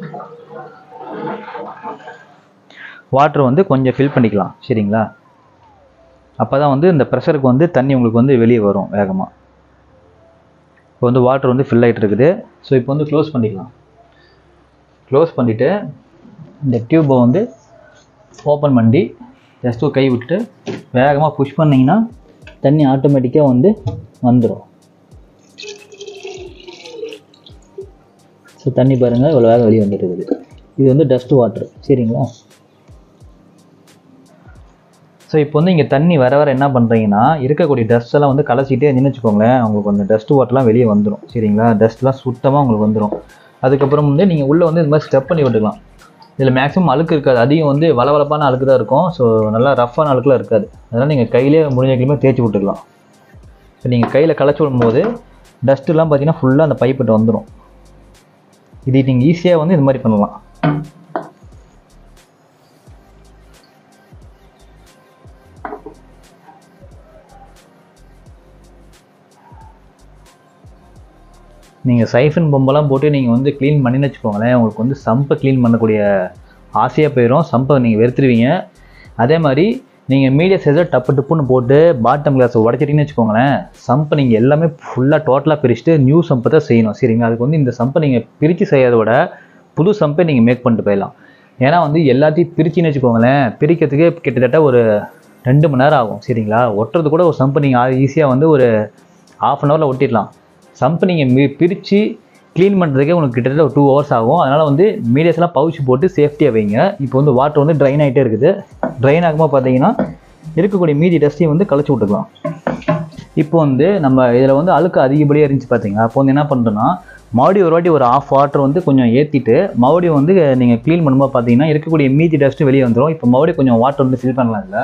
வாட்டர் வந்து கொஞ்சம் ஃபில் பண்ணிக்கலாம். சரிங்களா? அப்போ தான் வந்து இந்த ப்ரெஷருக்கு வந்து தண்ணி உங்களுக்கு வந்து வெளியே வரும் வேகமாக. இப்போ வந்து வாட்டர் வந்து ஃபில் ஆகிட்டு இருக்குது. ஸோ இப்போ வந்து க்ளோஸ் பண்ணிக்கலாம். க்ளோஸ் பண்ணிவிட்டு இந்த டியூப்பை வந்து ஓப்பன் பண்ணி ஜஸ்ட்டு கை விட்டுட்டு வேகமாக புஷ் பண்ணிங்கன்னா தண்ணி ஆட்டோமேட்டிக்காக வந்து வந்துடும். ஸோ தண்ணி பாருங்கள் இவ்வளோ வேகம் வெளியே வந்துட்டு இருக்குது. இது வந்து டஸ்ட் வாட்ரு. சரிங்களா? ஸோ இப்போ வந்து இங்கே தண்ணி வர வர என்ன பண்ணுறீங்கன்னா இருக்கக்கூடிய டஸ்ட் எல்லாம் வந்து கலைச்சிட்டே இருந்துன்னு வச்சுக்கோங்களேன், உங்களுக்கு அந்த டஸ்ட் வாட்டர்லாம் வெளியே வந்துடும். சரிங்களா? டஸ்ட்லாம் சுத்தமாக உங்களுக்கு வந்துடும். அதுக்கப்புறம் வந்து நீங்கள் உள்ளே வந்து இந்த மாதிரி ஸ்டெப் பண்ணி விட்டுக்கலாம். இதில் மேக்ஸிமம் அழுக்கு இருக்காது, அதிகம் வந்து வளவளப்பான அழுக்கு தான் இருக்கும். ஸோ நல்லா ரஃப்பான அழுக்குலாம் இருக்காது. அதனால் நீங்கள் கையிலே முடிஞ்ச கிளமே தேய்ச்சி விட்டுக்கலாம். ஸோ நீங்கள் கையில் களைச்சி விடும்போது டஸ்ட்டுலாம் பார்த்தீங்கன்னா ஃபுல்லாக அந்த பைப்பிட்ட வந்துடும். இது நீங்கள் ஈஸியாக வந்து இது மாதிரி பண்ணலாம். நீங்கள் சைஃபன் பம்பெல்லாம் போட்டு நீங்கள் வந்து க்ளீன் பண்ணின்னு வச்சுக்கோங்களேன், உங்களுக்கு வந்து சம்பை க்ளீன் பண்ணக்கூடிய ஆசையாக போயிடும். சம்பை நீங்கள் வெறுத்துருவீங்க. அதே மாதிரி நீங்கள் மீடியம் சைஸில் டப்பு டப்புன்னு போட்டு பாட்டம் கிளாஸை உடச்சிட்டிங்கன்னு வச்சுக்கோங்களேன், சம்பை நீங்கள் எல்லாமே ஃபுல்லாக டோட்டலாக பிரிச்சுட்டு நியூ சம்பை தான் செய்யணும். சரிங்க? அதுக்கு வந்து இந்த சம்பை நீங்கள் பிரித்து செய்யறத விட புது சம்பை நீங்கள் மேக் பண்ணிட்டு போயிடலாம். ஏன்னா வந்து எல்லாத்தையும் பிரிச்சுன்னு வச்சுக்கோங்களேன், பிரிக்கிறதுக்கே கிட்டத்தட்ட ஒரு ரெண்டு மணி நேரம் ஆகும். சரிங்களா? ஒட்டுறது கூட ஒரு சம்பை நீங்கள் ஈஸியாக வந்து ஒரு ஆஃப் அன் ஹவரில் ஒட்டிடலாம். சம்பை நீங்கள் பிரித்து க்ளீன் பண்ணுறதுக்கே உங்களுக்கு கிட்டத்தட்ட ஒரு டூ ஹவர்ஸ் ஆகும். அதனால் வந்து மீடியாஸ்லாம் பவுச் போட்டு சேஃப்டியாக வைங்க. இப்போ வந்து வாட்டர் வந்து ட்ரைன் ஆகிட்டே இருக்குது. ட்ரைன் ஆகும்போது பார்த்தீங்கன்னா இருக்கக்கூடிய மீதி டஸ்ட்டையும் வந்து கழிச்சு விட்டுக்கலாம். இப்போ வந்து நம்ம இதில் வந்து அழுக்கு அதிகப்படியாக இருந்துச்சு பார்த்தீங்கன்னா, அப்போ வந்து என்ன பண்ணுறோன்னா மறுபடியும் ஒரு வாட்டி ஒரு ஆஃப் வாட்டர் வந்து கொஞ்சம் ஏற்றிட்டு மறுபடியும் வந்து நீங்கள் க்ளீன் பண்ணும்போது பார்த்தீங்கன்னா இருக்கக்கூடிய மீதி டஸ்ட்டு வெளியே வந்துடும். இப்போ மறுபடியும் கொஞ்சம் வாட்டர் வந்து ஃபில் பண்ணலாம். இல்லை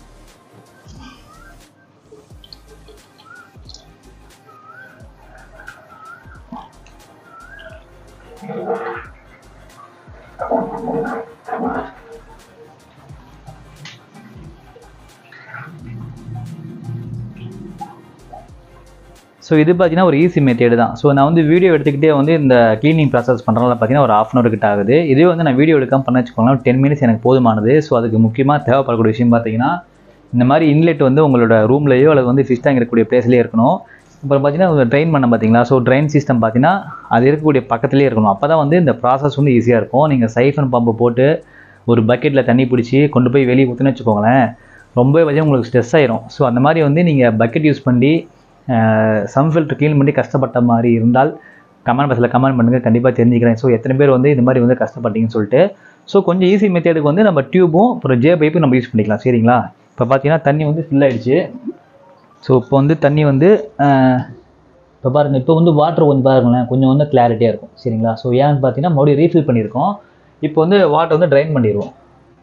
ஸோ இது பார்த்தீங்கன்னா ஒரு ஈஸி மெத்தேடு தான். ஸோ நான் வந்து வீடியோ எடுத்துக்கிட்டே வந்து இந்த க்ளீனிங் ப்ராசஸ் பண்ணுறதுல பார்த்தீங்கன்னா ஒரு ஆஃப் அன் ஹவர் கிட்ட ஆகுது. இதே வந்து நான் வீடியோ எடுக்காமல் பண்ண வச்சுக்கோங்களேன், ஒரு டென் மினிட்ஸ் எனக்கு போதுமானது. ஸோ அதுக்கு முக்கியமாக தேவைப்படக்கூடிய விஷயம் பார்த்தீங்கன்னா இந்த மாதிரி இன்லெட் வந்து உங்களோட ரூம்லேயோ அல்லது வந்து ஃபிஷ் டேங்க் இருக்கக்கூடிய பிளேஸ்லேயே இருக்கணும். அப்புறம் பார்த்தீங்கன்னா ட்ரைன் பண்ண பார்த்தீங்களா, ஸோ ட்ரைன் சிஸ்டம் பார்த்தீங்கன்னா அது இருக்கக்கூடிய பக்கத்துலேயே இருக்கணும். அப்போ தான் வந்து இந்த ப்ராசஸ் வந்து ஈஸியாக இருக்கும். நீங்கள் சைஃபன் பம்பை போட்டு ஒரு பக்கெட்டில் தண்ணி பிடிச்சி கொண்டு போய் வெளியே ஊற்றுன்னு வச்சுக்கோங்களேன், ரொம்பவே வச்சு உங்களுக்கு ஸ்ட்ரெஸ் ஆயிரும். ஸோ அந்த மாதிரி வந்து நீங்கள் பக்கெட் யூஸ் பண்ணி சம் ஃபில்டர் க்ளீன் பண்ணி கஷ்டப்பட்ட மாதிரி இருந்தால் கமெண்ட் பாக்ஸில் கமெண்ட் பண்ணுங்கள், கண்டிப்பாக தெரிஞ்சுக்கிறேன். ஸோ எத்தனை பேர் வந்து இது மாதிரி வந்து கஷ்டப்பட்டீங்கன்னு சொல்லிட்டு. ஸோ கொஞ்சம் ஈஸி மெத்தேடுக்கு வந்து நம்ம டியூபும் அப்புறம் ஜே பைப்பும் நம்ம யூஸ் பண்ணிக்கலாம். சரிங்களா? இப்போ பார்த்தீங்கன்னா தண்ணி வந்து ஃபில் ஆகிடுச்சு. ஸோ இப்போ வந்து தண்ணி வந்து இப்போ பாருங்கள், இப்போ வந்து வாட்டர் கொஞ்சம் பாருங்களேன் கொஞ்சம் வந்து கிளாரிட்டியாக இருக்கும். சரிங்களா? ஸோ ஏன்னு பார்த்தீங்கன்னா மறுபடியும் ரீஃபில் பண்ணியிருக்கோம். இப்போ வந்து வாட்டர் வந்து ட்ரைன் பண்ணிடுவோம்.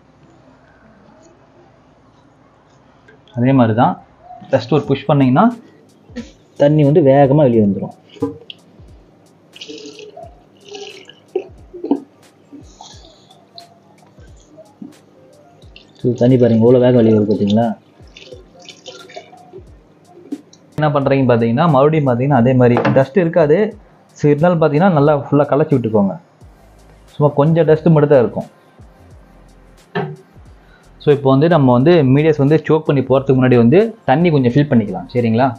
அதே மாதிரி தான் ஜஸ்ட் ஒரு புஷ் பண்ணிங்கன்னா தண்ணி வந்து வேகமாக வெளியே வந்துடும். ஸோ தண்ணி பாருங்கள் எவ்வளோ வேகம் வெளியே வருது பார்த்தீங்களா? என்ன பண்ணுறீங்கன்னு பார்த்தீங்கன்னா மறுபடியும் பார்த்தீங்கன்னா அதே மாதிரி டஸ்ட் இருக்காது. ஸோ இருந்தாலும் பார்த்தீங்கன்னா நல்லா ஃபுல்லாக களைச்சி விட்டுக்கோங்க. சும்மா கொஞ்சம் டஸ்ட்டு மட்டும் தான் இருக்கும். ஸோ இப்போ வந்து நம்ம வந்து மீடியாஸ் வந்து சோக் பண்ணி போகிறதுக்கு முன்னாடி வந்து தண்ணி கொஞ்சம் ஃபில் பண்ணிக்கலாம். சரிங்களா?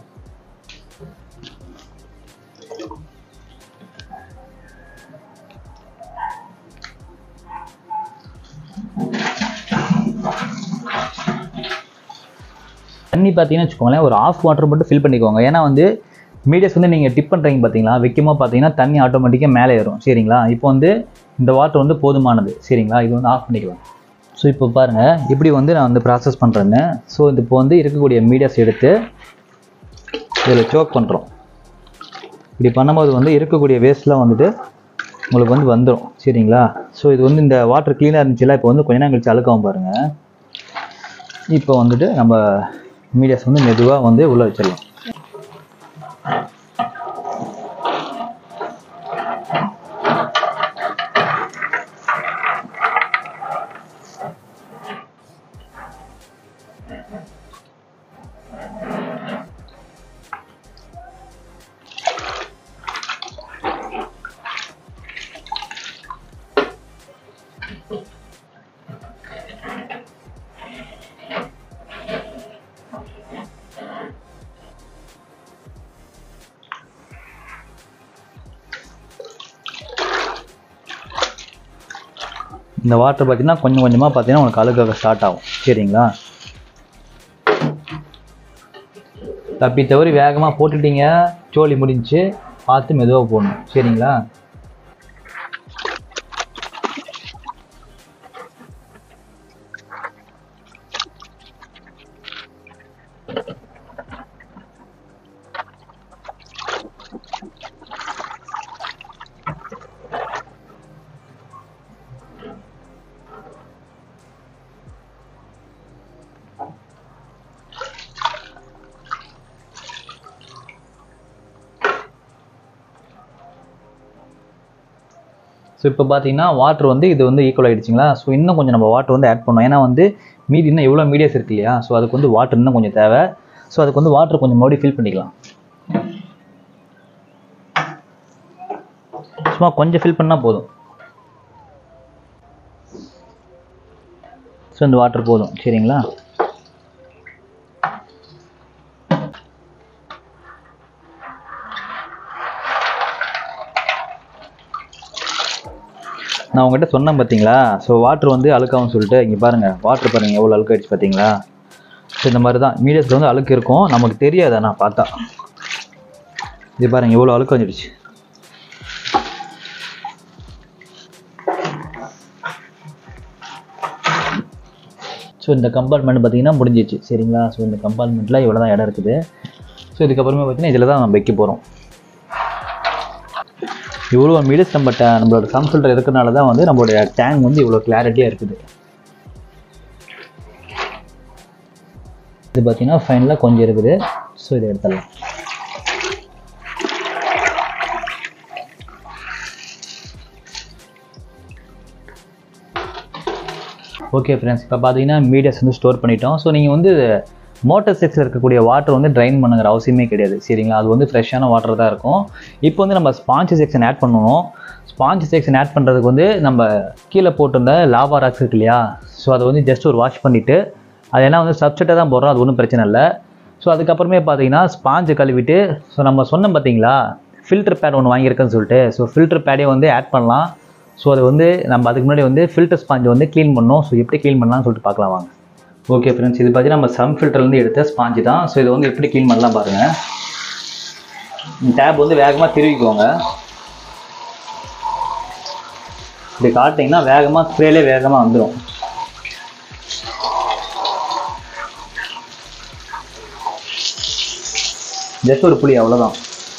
தண்ணி பார்த்தீங்கன்னா வச்சுக்கோங்களேன் ஒரு ஆஃப் வாட்டர் மட்டும் ஃபில் பண்ணிக்கோங்க. ஏன்னா வந்து மீடியாஸ் வந்து நீங்கள் டிப் பண்ணுறீங்க பார்த்தீங்களா, வைக்கும்போது பார்த்தீங்கன்னா தண்ணி ஆட்டோமேட்டிக்காக மேலே ஏறும். சரிங்களா? இப்போ வந்து இந்த வாட்டர் வந்து போதுமானது. சரிங்களா? இது வந்து ஆஃப் பண்ணிக்கலாம். ஸோ இப்போ பாருங்கள் எப்படி வந்து நான் வந்து ப்ராசஸ் பண்ணுறேன்னு. ஸோ இது இப்போ வந்து இருக்கக்கூடிய மீடியாஸ் எடுத்து இதில் சோக் பண்ணுறோம். இப்படி பண்ணும்போது வந்து இருக்கக்கூடிய வேஸ்ட்லாம் வந்துட்டு உங்களுக்கு வந்து வந்துடும். சரிங்களா? ஸோ இது வந்து இந்த வாட்டர் க்ளீனாக இருந்துச்சுல, இப்போ வந்து கொஞ்ச நேரம் கழிச்சு அழுக்காவும் பாருங்கள். இப்போ வந்துட்டு நம்ம மீடியாஸ் வந்து மெதுவாக வந்து உள்ளே வச்சிடலாம். இந்த வாட்டர் பார்த்தீங்கன்னா கொஞ்சம் கொஞ்சமாக பார்த்தீங்கன்னா உங்களுக்கு அழுக்காக ஸ்டார்ட் ஆகும். சரிங்களா? தப்பி தவறி வேகமாக போட்டுட்டீங்க, சோழி முடிஞ்சு, பார்த்து மெதுவாக போடணும். சரிங்களா? ஸோ இப்போ பார்த்தீங்கன்னா வாட்டர் வந்து இது வந்து ஈக்குவல் ஆகிடுச்சிங்களா? ஸோ இன்னும் கொஞ்சம் நம்ம வாட்டர் வந்து ஆட் பண்ணோம். ஏன்னா வந்து மீதி இன்னும் எவ்வளோ மீடியாஸ் இருக்கு இல்லையா? ஸோ அதுக்கு வந்து வாட்டர் இன்னும் கொஞ்சம் தேவை. ஸோ அதுக்கு வந்து வாட்டர் கொஞ்சம் மறுபடியும் ஃபில் பண்ணிக்கலாம். சும்மா கொஞ்சம் ஃபில் பண்ணால் போதும். ஸோ இந்த வாட்டர் போதும். சரிங்களா? நான் உங்கள்கிட்ட சொன்னேன் பார்த்தீங்களா? ஸோ வாட்ரு வந்து அழுக்காகும்னு சொல்லிட்டு. இங்கே பாருங்கள், வாட்ரு பாருங்கள் எவ்வளோ அழுக்காயிடுச்சு பார்த்தீங்களா? ஸோ இந்த மாதிரி தான் மீடியாஸில் வந்து அழுக்கு இருக்கும், நமக்கு தெரியாது. நான் பார்த்தா இது பாருங்கள் எவ்வளோ அழுக்கு வந்துடுச்சு. ஸோ இந்த கம்பார்ட்மெண்ட் பார்த்தீங்கன்னா முடிஞ்சிச்சு. சரிங்களா? ஸோ இந்த கம்பார்ட்மெண்ட்டில் இவ்வளோ தான் இடம் இருக்குது. ஸோ இதுக்கப்புறமே பார்த்தீங்கன்னா இதில் தான் நம்ம வைக்க போகிறோம். இவ்வளோ மீடியாஸ் நம்ம நம்மளோட சம் ஃபில்டர் இருக்கிறனால தான் வந்து நம்மளுடைய டேங்க் வந்து இவ்வளோ கிளாரிட்டியாக இருக்குது. இது பார்த்தீங்கன்னா ஃபைனலாக கொஞ்சம் இருக்குது. ஸோ இதை எடுத்துடலாம். ஓகே ஃப்ரெண்ட்ஸ், இப்போ பார்த்தீங்கன்னா மீடியாஸ் வந்து ஸ்டோர் பண்ணிட்டோம். ஸோ நீங்கள் வந்து மோட்டர் செக்ஸில் இருக்கக்கூடிய வாட்டர் வந்து ட்ரைன் பண்ணுங்கிற அவசியமே கிடையாது. சரிங்களா? அது வந்து ஃப்ரெஷ்ஷான வாட்டர் தான் இருக்கும். இப்போ வந்து நம்ம ஸ்பாஞ்ச் செக்ஷன் ஆட் பண்ணணும். ஸ்பாஞ்ச் செக்ஷன் ஆட் பண்ணுறதுக்கு வந்து நம்ம கீழே போட்டிருந்த லாவா ராக்ஸ் இருக்கு இல்லையா? ஸோ அதை வந்து ஜஸ்ட் ஒரு வாஷ் பண்ணிவிட்டு, அது ஏன்னா வந்து சப்ஸ்டேட்டாக தான் போடுறோம், அது ஒன்றும் பிரச்சனை இல்லை. ஸோ அதுக்கப்புறமே பார்த்தீங்கன்னா ஸ்பாஞ்சை கழுவிட்டு, ஸோ நம்ம சொன்னோம் பார்த்தீங்களா ஃபில்டர் பேட் ஒன்று வாங்கியிருக்கேன்னு சொல்லிட்டு, ஸோ ஃபில்டர் பேடே வந்து ஆட் பண்ணலாம். ஸோ அது வந்து நம்ம அதுக்கு முன்னாடி வந்து ஃபில்டர் ஸ்பாஞ்சை வந்து க்ளீன் பண்ணணும். ஸோ எப்படி க்ளீன் பண்ணலாம்னு சொல்லிட்டு பார்க்கலாம் வாங்க. ஓகே ஃப்ரெண்ட்ஸ், இது பார்த்தீங்கன்னா நம்ம சம் ஃபில்டர்லேருந்து எடுத்த ஸ்பாஞ்சு தான். ஸோ இதை வந்து எப்படி க்ளீன் பண்ணலாம் பாருங்கள். டேப் வந்து வேகமாக திருவிக்கோங்க. இப்படி காட்டிங்கன்னா வேகமாக ஸ்ப்ரேலே வேகமாக வந்துடும். ஜஸ்ட் ஒரு புளி, அவ்வளோதான்.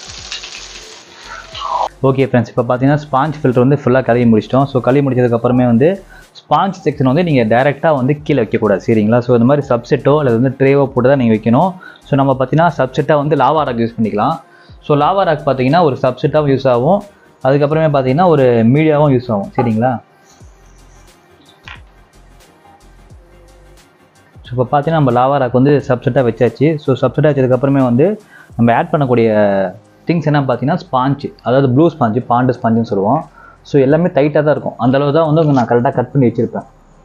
ஓகே ஃப்ரெண்ட்ஸ், இப்போ பார்த்தீங்கன்னா ஸ்பாஞ்ச் ஃபில்டர் வந்து ஃபுல்லாக கழுவி முடிச்சிட்டோம். ஸோ கழுவி முடிச்சதுக்கப்புறமே வந்து ஸ்பாஞ்ச் செக்ஷன் வந்து நீங்கள் டேரெக்டாக வந்து கீழே வைக்கக்கூடாது. சரிங்களா? ஸோ இந்த மாதிரி சப்செட்டோ அல்லது வந்து ட்ரேவோ போட்டு தான் நீங்கள் வைக்கணும். ஸோ நம்ம பார்த்தீங்கன்னா சப்செட்டாக வந்து லாவா ராக் யூஸ் பண்ணிக்கலாம். ஸோ லாவா ராக் பார்த்தீங்கன்னா ஒரு சப்செட்டாகவும் யூஸ் ஆகும், அதுக்கப்புறமே பார்த்தீங்கன்னா ஒரு மீடியாவும் யூஸ் ஆகும். சரிங்களா? ஸோ இப்போ பார்த்தீங்கன்னா நம்ம லாவா ராக் வந்து சப்செட்டாக வச்சாச்சு. ஸோ சப்செட்டாக வச்சதுக்கப்புறமே வந்து நம்ம ஆட் பண்ணக்கூடிய திங்ஸ் என்ன பார்த்தீங்கன்னா ஸ்பாஞ்சு, அதாவது ப்ளூ ஸ்பாஞ்சு, பாண்டு ஸ்பாஞ்சுன்னு சொல்லுவோம். ஸோ எல்லாமே டைட்டாக தான் இருக்கும். அந்தளவு தான் வந்து நான் கரெக்டாக கட் பண்ணி வச்சுருப்பேன்.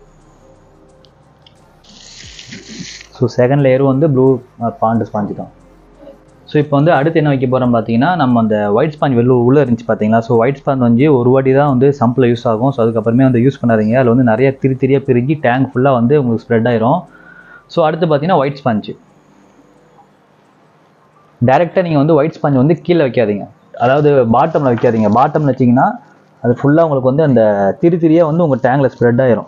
ஸோ செகண்ட் லேயரும் வந்து ப்ளூ பாண்டு ஸ்பாஞ்சு தான். ஸோ இப்போ வந்து அடுத்து என்ன வைக்க போகிறோம் பார்த்தீங்கன்னா, நம்ம அந்த ஒயிட் ஸ்பாஞ்ச் வெளில உள்ளே இருந்துச்சு பார்த்தீங்களா? ஸோ ஒயிட் ஸ்பாஞ்ச் வந்து ஒரு வாட்டி தான் வந்து சம்பில் யூஸ் ஆகும். ஸோ அதுக்கப்புறமே வந்து யூஸ் பண்ணாதீங்க. அதில் வந்து நிறைய திரி திரியாக பிரிஞ்சு டேங்க் ஃபுல்லாக வந்து உங்களுக்கு ஸ்ப்ரெட் ஆயிரும். ஸோ அடுத்து பார்த்தீங்கன்னா ஒயிட் ஸ்பாஞ்சு. டேரெக்டாக நீங்கள் வந்து ஒயிட் ஸ்பாஞ்ச் வந்து கீழே வைக்காதீங்க, அதாவது பாட்டமில் வைக்காதீங்க. பாட்டமில் வச்சிங்கன்னா அது ஃபுல்லாக உங்களுக்கு வந்து அந்த திரி திரியாக வந்து உங்கள் டேங்கில் ஸ்ப்ரெட் ஆயிரும்.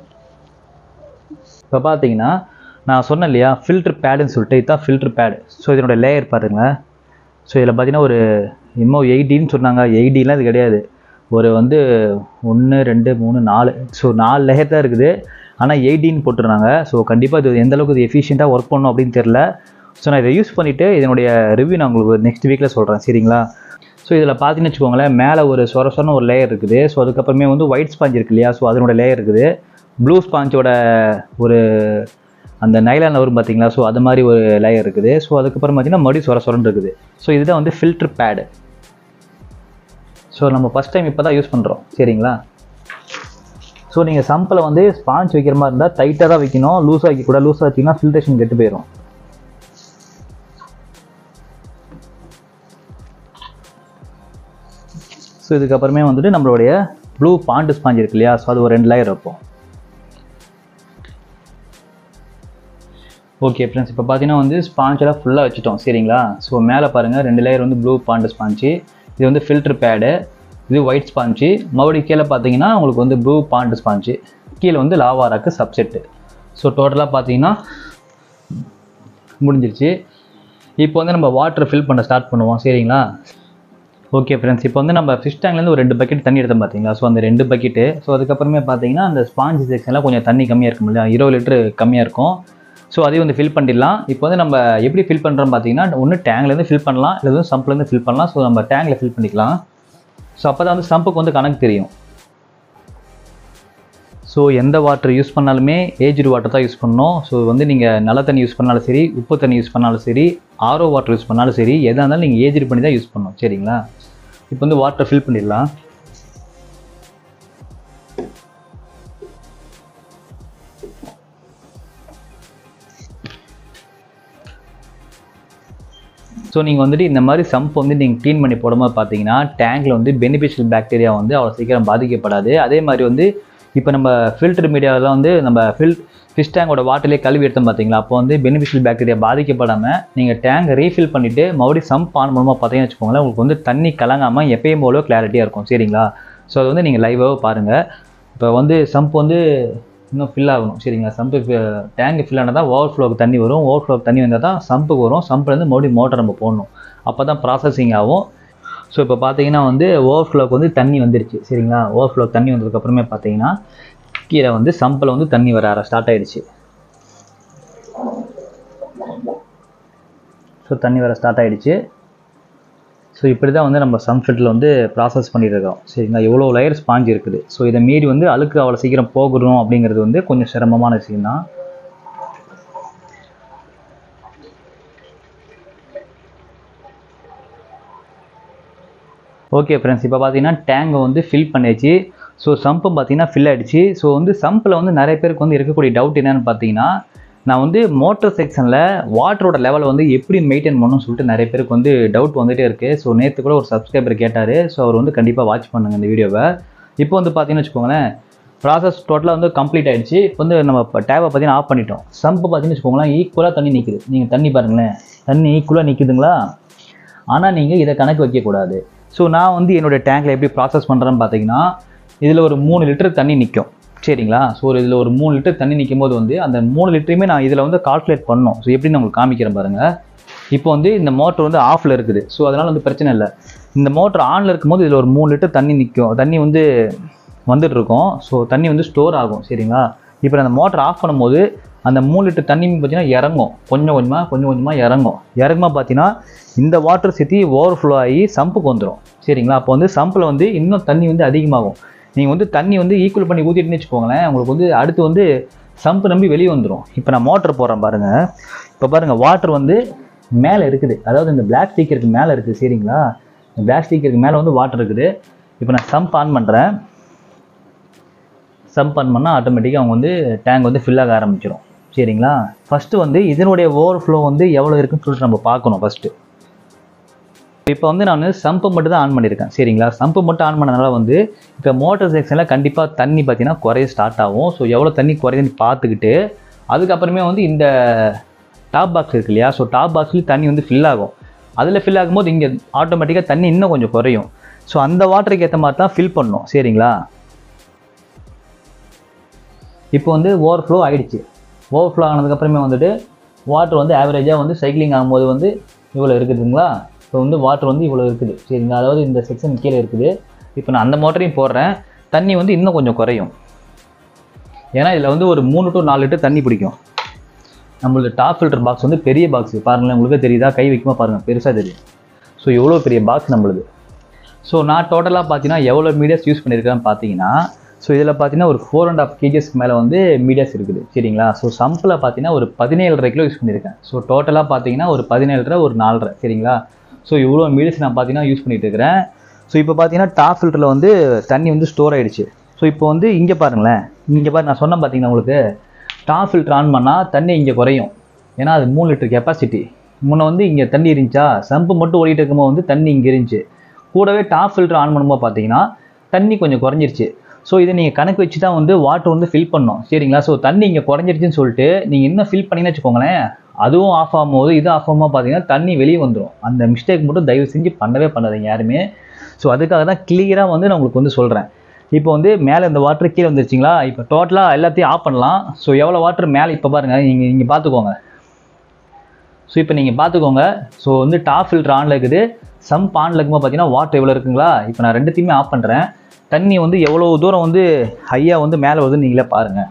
இப்போ பார்த்தீங்கன்னா நான் சொன்னேன் இல்லையா ஃபில்டர் பேடுன்னு சொல்லிட்டு, இதுதான் ஃபில்டர் பேடு. ஸோ இதனோட லேயர் பாருங்கள். ஸோ இதில் பார்த்தீங்கன்னா ஒரு எம்ஓ எயிட்டின்னு சொன்னாங்க, எயிட்டிலாம் இது கிடையாது. ஒரு வந்து ஒன்று ரெண்டு மூணு நாலு ஸோ நாலு லேயர் தான் இருக்குது. ஆனால் எயிட்டீன் போட்டுருந்தாங்க. ஸோ கண்டிப்பாக இது எந்தளவுக்கு இது எஃபிஷியண்ட்டாக ஒர்க் பண்ணணும் அப்படின்னு தெரில. ஸோ நான் இதை யூஸ் பண்ணிவிட்டு இதனுடைய ரிவ்யூ நான் உங்களுக்கு நெக்ஸ்ட் வீக்கில் சொல்கிறேன், சரிங்களா? ஸோ இதில் பார்த்தீங்கன்னு வச்சுக்கோங்களேன், மேலே ஒரு சொர சொரன்னு ஒரு லேயர் இருக்குது. ஸோ அதுக்கப்புறமே வந்து ஒயிட் ஸ்பாஞ்ச் இருக்கு இல்லையா, ஸோ அதனோட லேயர் இருக்குது. ப்ளூ ஸ்பாஞ்சோட ஒரு அந்த நைலான் வரும் பார்த்தீங்களா, ஸோ அது மாதிரி ஒரு லேயர் இருக்குது. ஸோ அதுக்கப்புறம் பார்த்தீங்கன்னா மறுபடியும் சொர சொரன்னு இருக்குது. ஸோ இதுதான் வந்து ஃபில்டர் பேடு. ஸோ நம்ம ஃபஸ்ட் டைம் இப்போ தான் யூஸ் பண்ணுறோம், சரிங்களா? ஸோ நீங்கள் சம்பில் வந்து ஸ்பாஞ்ச் வைக்கிற மாதிரி இருந்தால் டைட்டாக தான் வைக்கணும், லூஸாக வைக்கக்கூடாது. லூஸாக வச்சிங்கன்னா ஃபில்ட்ரேஷன் கெட்டு போயிடும். ஸோ இதுக்கப்புறமே வந்துட்டு நம்மளுடைய ப்ளூ பாண்டு ஸ்பாஞ்ச் இருக்கு இல்லையா, ஸோ அது ஒரு ரெண்டு லேயர் வைப்போம். ஓகே ஃப்ரெண்ட்ஸ், இப்போ பார்த்தீங்கன்னா வந்து ஸ்பாஞ்செல்லாம் ஃபுல்லாக வச்சுட்டோம், சரிங்களா? ஸோ மேலே பாருங்கள் ரெண்டு லேயர் வந்து ப்ளூ பாண்டு ஸ்பாஞ்சு, இது வந்து ஃபில்டர் பேடு, இது ஒயிட் ஸ்பாஞ்சு. மறுபடியும் கீழே பார்த்தீங்கன்னா உங்களுக்கு வந்து ப்ளூ பாண்டு ஸ்பாஞ்சு, கீழே வந்து லாவாராக்கு சப்செட்டு. ஸோ டோட்டலாக பார்த்தீங்கன்னா முடிஞ்சிருச்சு. இப்போ வந்து நம்ம வாட்டர் ஃபில் பண்ண ஸ்டார்ட் பண்ணுவோம், சரிங்களா? ஓகே ஃப்ரெண்ட்ஸ், இப்போ வந்து நம்ம ஃபிஷ் டேங்க்லேருந்து ஒரு ரெண்டு பக்கெட் தண்ணி எடுத்தோம் பார்த்தீங்களா, ஸோ அந்த ரெண்டு பக்கெட்டு. ஸோ அதுக்கப்புறமே பார்த்தீங்கன்னா அந்த ஸ்பாஞ்ச் செக்ஷனில் கொஞ்சம் தண்ணி கம்மியாக இருக்கும் இல்லையா, இருபது லிட்டரு கம்மியாக இருக்கும். ஸோ அதையும் வந்து ஃபில் பண்ணிடலாம். இப்போ வந்து நம்ம எப்படி ஃபில் பண்ணுறோம் பார்த்தீங்கன்னா, ஒன்று டேங்க்லேருந்து ஃபில் பண்ணலாம், இல்லை வந்து சம்ப்லேருந்து ஃபில் பண்ணலாம். ஸோ நம்ம டேங்கில் ஃபில் பண்ணிக்கலாம். ஸோ அப்போ தான் வந்து சம்புக்கு வந்து கணக்கு தெரியும். ஸோ எந்த வாட்டர் யூஸ் பண்ணாலுமே ஏஜ்டு வாட்டர் தான் யூஸ் பண்ணணும். ஸோ வந்து நீங்கள் நல்ல தண்ணி யூஸ் பண்ணாலும் சரி, உப்பு தண்ணி யூஸ் பண்ணாலும் சரி, ஆரோ வாட்டர் யூஸ் பண்ணாலும் சரி, எதாக இருந்தாலும் நீங்கள் ஏஜ்டு பண்ணி தான் யூஸ் பண்ணணும், சரிங்களா? இப்போ வந்து வாட்டர் ஃபில் பண்ணிடலாம். ஸோ நீங்கள் வந்துட்டு இந்த மாதிரி சம்ப் வந்து நீங்கள் க்ளீன் பண்ணி போடும்போது பார்த்தீங்கன்னா டேங்கில் வந்து பெனிஃபிஷியல் பாக்டீரியா வந்து அவ்வளோ சீக்கிரம் பாதிக்கப்படாது. அதே மாதிரி வந்து இப்போ நம்ம ஃபில்டர் மீடியாவெலாம் வந்து நம்ம ஃபில் ஃபிஷ் டேங்கோட வாட்டர்லேயே கழுவி எடுத்தோம் பார்த்தீங்களா, அப்போ வந்து பெனிஃபிஷியல் பாக்டீரியா பாதிக்கப்படாமல் நீங்கள் டேங்கை ரீஃபில் பண்ணிவிட்டு மறுபடியும் சம்ப் ஆன் மூலமாக பார்த்தீங்கன்னு வச்சுக்கோங்களேன், உங்களுக்கு வந்து தண்ணி கலங்காமல் எப்பயும் போல கிளாரிட்டியாக இருக்கும், சரிங்களா? ஸோ அது வந்து நீங்கள் லைவாக பாருங்கள். இப்போ வந்து சம்ப் வந்து இன்னும் ஃபில் ஆகணும், சரிங்களா? சம்பு டேங்க் ஃபில் ஆனால் தான் ஓவர் ஃப்ளோக்கு தண்ணி வரும். ஓவர் ஃப்ளோக்கு தண்ணி வந்தால் தான் சம்புக்கு வரும். சம்புலேருந்து மறுபடியும் மோட்டர் நம்ம போடணும், அப்போ தான் ப்ராசஸிங் ஆகும். ஸோ இப்போ பார்த்தீங்கன்னா வந்து ஓவர் ஃப்ளோக்கு வந்து தண்ணி வந்துருச்சு, சரிங்களா? ஓவர் ஃப்ளோக்கு தண்ணி வந்ததுக்கப்புறமே பார்த்தீங்கன்னா கீழே வந்து சம்பில் வந்து தண்ணி வர ஸ்டார்ட் ஆகிடுச்சு. ஸோ தண்ணி வர ஸ்டார்ட் ஆகிடுச்சு. ஸோ இப்படி தான் வந்து நம்ம சம்ப் ஃபில்டரில் வந்து ப்ராசஸ் பண்ணிட்டு இருக்கோம், சரிங்களா? எவ்வளோ லேயர் ஸ்பாஞ்ச் இருக்குது. ஸோ இதை மீறி வந்து அழுக்கு அவ்வளோ சீக்கிரம் போகணும் அப்படிங்கிறது வந்து கொஞ்சம் சிரமமான விஷயம் தான். ஓகே ஃப்ரெண்ட்ஸ், இப்போ பார்த்தீங்கன்னா டேங்கை வந்து ஃபில் பண்ணியாச்சு. ஸோ சம்பும் பார்த்தீங்கன்னா ஃபில் ஆகிடுச்சு. ஸோ வந்து சம்பில் வந்து நிறைய பேருக்கு வந்து இருக்கக்கூடிய டவுட் என்னென்னு பார்த்தீங்கன்னா, நான் வந்து மோட்டர் செக்ஷனில் வாட்டரோட லெவலை வந்து எப்படி மெயின்டைன் பண்ணணும்னு சொல்லிட்டு நிறைய பேருக்கு வந்து டவுட் வந்துகிட்டே இருக்குது. ஸோ நேற்று கூட ஒரு சப்ஸ்கிரைபர் கேட்டார். ஸோ அவர் வந்து கண்டிப்பாக வாட்ச் பண்ணுங்கள் இந்த வீடியோவை. இப்போ வந்து பார்த்தீங்கன்னு வச்சுக்கோங்களேன், ப்ராசஸ் டோட்டலாக வந்து கம்ப்ளீட் ஆகிடுச்சு. இப்போ வந்து நம்ம இப்போ டேப்பை பார்த்தீங்கன்னா ஆஃப் பண்ணிட்டோம். சம்பு பார்த்தீங்கன்னு வச்சுக்கோங்களேன், ஈக்குவலாக தண்ணி நிற்குது. நீங்கள் தண்ணி பாருங்களேன், தண்ணி ஈக்குவலாக நிற்குதுங்களா? ஆனால் நீங்கள் இதை கணக்கு வைக்கக்கூடாது. ஸோ நான் வந்து என்னோடய டேங்கில் எப்படி ப்ராசஸ் பண்ணுறேன்னு பார்த்தீங்கன்னா, இதில் ஒரு மூணு லிட்டர் தண்ணி நிற்கும், சரிங்களா? ஸோ ஒரு இதில் ஒரு மூணு லிட்டர் தண்ணி நிற்கும் போது வந்து அந்த மூணு லிட்டரையுமே நான் இதில் வந்து கால்குலேட் பண்ணணும். ஸோ எப்படின்னு உங்களுக்கு காமிக்கிறேன் பாருங்கள். இப்போ வந்து இந்த மோட்டர் வந்து ஆஃபில் இருக்குது. ஸோ அதனால் வந்து பிரச்சனை இல்லை. இந்த மோட்டர் ஆனில் இருக்கும்போது இதில் ஒரு மூணு லிட்டர் தண்ணி நிற்கும், தண்ணி வந்து வந்துட்டு இருக்கும். ஸோ தண்ணி வந்து ஸ்டோர் ஆகும், சரிங்களா? இப்போ அந்த மோட்டர் ஆஃப் பண்ணும்போது அந்த மூணு லிட்டர் தண்ணி பார்த்தீங்கன்னா இறங்கும், கொஞ்சம் கொஞ்சமாக கொஞ்சம் கொஞ்சமாக இறங்கும். இறங்குமா பார்த்தீங்கன்னா இந்த வாட்டர் சிட்டி ஓவர் ஃப்ளோ ஆகி சம்புக்கு வந்துடும், சரிங்களா? அப்போ வந்து சம்பில் வந்து இன்னும் தண்ணி வந்து அதிகமாகும். நீங்கள் வந்து தண்ணி வந்து ஈக்குவல் பண்ணி ஊற்றிட்டுன்னு வச்சுக்கோங்களேன், உங்களுக்கு வந்து அடுத்து வந்து சம்பு நம்பி வெளியே வந்துடும். இப்போ நான் மோட்டர் போடுறேன் பாருங்கள். இப்போ பாருங்கள், வாட்டர் வந்து மேலே இருக்குது, அதாவது இந்த பிளாக் ஸ்டிக்கருக்கு மேலே இருக்குது, சரிங்களா? இந்த பிளாக் ஸ்டிக்கருக்கு மேலே வந்து வாட்டர் இருக்குது. இப்போ நான் சம்ப் ஆன் பண்ணுறேன். சம்ப் ஆன் பண்ணால் ஆட்டோமேட்டிக்காக அவங்க வந்து டேங்க் வந்து ஃபில் ஆக ஆரம்பிச்சிடும், சரிங்களா? ஃபஸ்ட்டு வந்து இதனுடைய ஓவர் ஃப்ளோ வந்து எவ்வளோ இருக்குன்னு சொல்லிட்டு நம்ம பார்க்கணும் ஃபஸ்ட்டு. இப்போ வந்து நான் சம்பு மட்டும் தான் ஆன் பண்ணியிருக்கேன், சரிங்களா? சம்பு மட்டும் ஆன் பண்ணதுனால வந்து இப்போ மோட்டர் செக்ஷனில் கண்டிப்பாக தண்ணி பார்த்தீங்கன்னா குறைய ஸ்டார்ட் ஆகும். ஸோ எவ்வளோ தண்ணி குறையுதுன்னு பார்த்துக்கிட்டு அதுக்கப்புறமே வந்து இந்த டாப் பாக்ஸ் இருக்கு இல்லையா, ஸோ டாப் பாக்ஸ்லேயும் தண்ணி வந்து ஃபில் ஆகும். அதில் ஃபில் ஆகும்போது இங்கே ஆட்டோமேட்டிக்காக தண்ணி இன்னும் கொஞ்சம் குறையும். ஸோ அந்த வாட்டருக்கு ஏற்ற மாதிரி தான் ஃபில் பண்ணணும், சரிங்களா? இப்போ வந்து ஓவர் ஃப்ளோ ஆகிடுச்சு. ஓவர் ஃப்ளோ ஆனதுக்கப்புறமே வந்துட்டு வாட்டர் வந்து ஆவரேஜாக வந்து சைக்கிளிங் ஆகும்போது வந்து இவ்வளோ இருக்குதுங்களா? ஸோ வந்து வாட்டர் வந்து இவ்வளோ இருக்குது, சரிங்களா? அதாவது இந்த செக்ஷன் கீழே இருக்குது. இப்போ நான் அந்த மோட்டரையும் போடுறேன், தண்ணி வந்து இன்னும் கொஞ்சம் குறையும். ஏன்னா இதில் வந்து ஒரு மூணு டு நாலு லிட்டர் தண்ணி பிடிக்கும். நம்மளோட டாப் ஃபில்டர் பாக்ஸ் வந்து பெரிய பாக்ஸ் பாருங்களேன், உங்களுக்கு தெரியுதா? கை வைக்குமா பாருங்கள், பெருசாக தெரியும். ஸோ எவ்வளோ பெரிய பாக்ஸ் நம்மளுது. ஸோ நான் டோட்டலாக பார்த்தீங்கன்னா எவ்வளோ மீடியாஸ் யூஸ் பண்ணியிருக்கேன்னு பார்த்தீங்கன்னா, ஸோ இதில் பார்த்தீங்கன்னா ஒரு ஃபோர் அண்ட் ஆஃப் கேஜஸ்க்கு மேலே வந்து மீடியாஸ் இருக்குது சரிங்களா. ஸோ சம்பில் பார்த்தீங்கன்னா ஒரு பதினேழரை கிலோ யூஸ் பண்ணியிருக்கேன். ஸோ டோட்டலாக பார்த்தீங்கன்னா ஒரு பதினேழரை ஒரு நாலரை சரிங்களா. ஸோ இவ்வளோ மீடியாஸ் நான் பார்த்தீங்கன்னா யூஸ் பண்ணிட்டு இருக்கிறேன். ஸோ இப்போ பார்த்தீங்கன்னா டாப் ஃபில்டரில் வந்து தண்ணி வந்து ஸ்டோர் ஆகிடுச்சு. ஸோ இப்போ வந்து இங்கே பாருங்களேன், இங்கே பாரு நான் சொன்னேன் பார்த்தீங்கன்னா உங்களுக்கு டாப் ஃபில்டர் ஆன் பண்ணால் தண்ணி இங்கே குறையும். ஏன்னா அது மூணு லிட்டர் கெப்பாசிட்டி. முன்னே வந்து இங்கே தண்ணி இருந்துச்சா, சம்பு மட்டும் ஓடிட்டு இருக்கும்போது வந்து தண்ணி இங்கே இருந்துச்சு. கூடவே டாப் ஃபில்டர் ஆன் பண்ணும்போது பார்த்தீங்கன்னா தண்ணி கொஞ்சம் குறைஞ்சிருச்சு. ஸோ இதை நீங்கள் கணக்கு வச்சு தான் வந்து வாட்டர் வந்து ஃபில் பண்ணணும் சரிங்களா. ஸோ தண்ணி இங்கே குறைஞ்சிருச்சுன்னு சொல்லிட்டு நீங்கள் இன்னும் ஃபில் பண்ணிங்கன்னு வச்சுக்கோங்களேன், அதுவும் ஆஃப் ஆகும்போது இது ஆஃப் ஆகும்போது பார்த்தீங்கன்னா தண்ணி வெளியே வந்துடும். அந்த மிஸ்டேக் மட்டும் தயவு செஞ்சு பண்ணவே பண்ணாதீங்க யாருமே. ஸோ அதுக்காக தான் கிளியராக வந்து நான் உங்களுக்கு வந்து சொல்கிறேன். இப்போ வந்து மேலே இந்த வாட்டர் கீழே வந்துருச்சிங்களா, இப்போ டோட்டலாக எல்லாத்தையும் ஆஃப் பண்ணலாம். ஸோ எவ்வளோ வாட்டர் மேலே இப்போ பாருங்கள், நீங்கள் இங்கே பார்த்துக்கோங்க. ஸோ இப்போ நீங்கள் பார்த்துக்கோங்க. ஸோ வந்து டாப் ஃபில்டர் ஆனில் இருக்குது, சம்ப் ஆனில் இருக்கும்போது பார்த்தீங்கன்னா வாட்டர் எவ்வளோ இருக்குங்களா. இப்போ நான் ரெண்டுத்தையுமே ஆஃப் பண்ணுறேன். தண்ணி வந்து எவ்வளோ தூரம் வந்து ஹையாக வந்து மேலே வருது நீங்களே பாருங்கள்.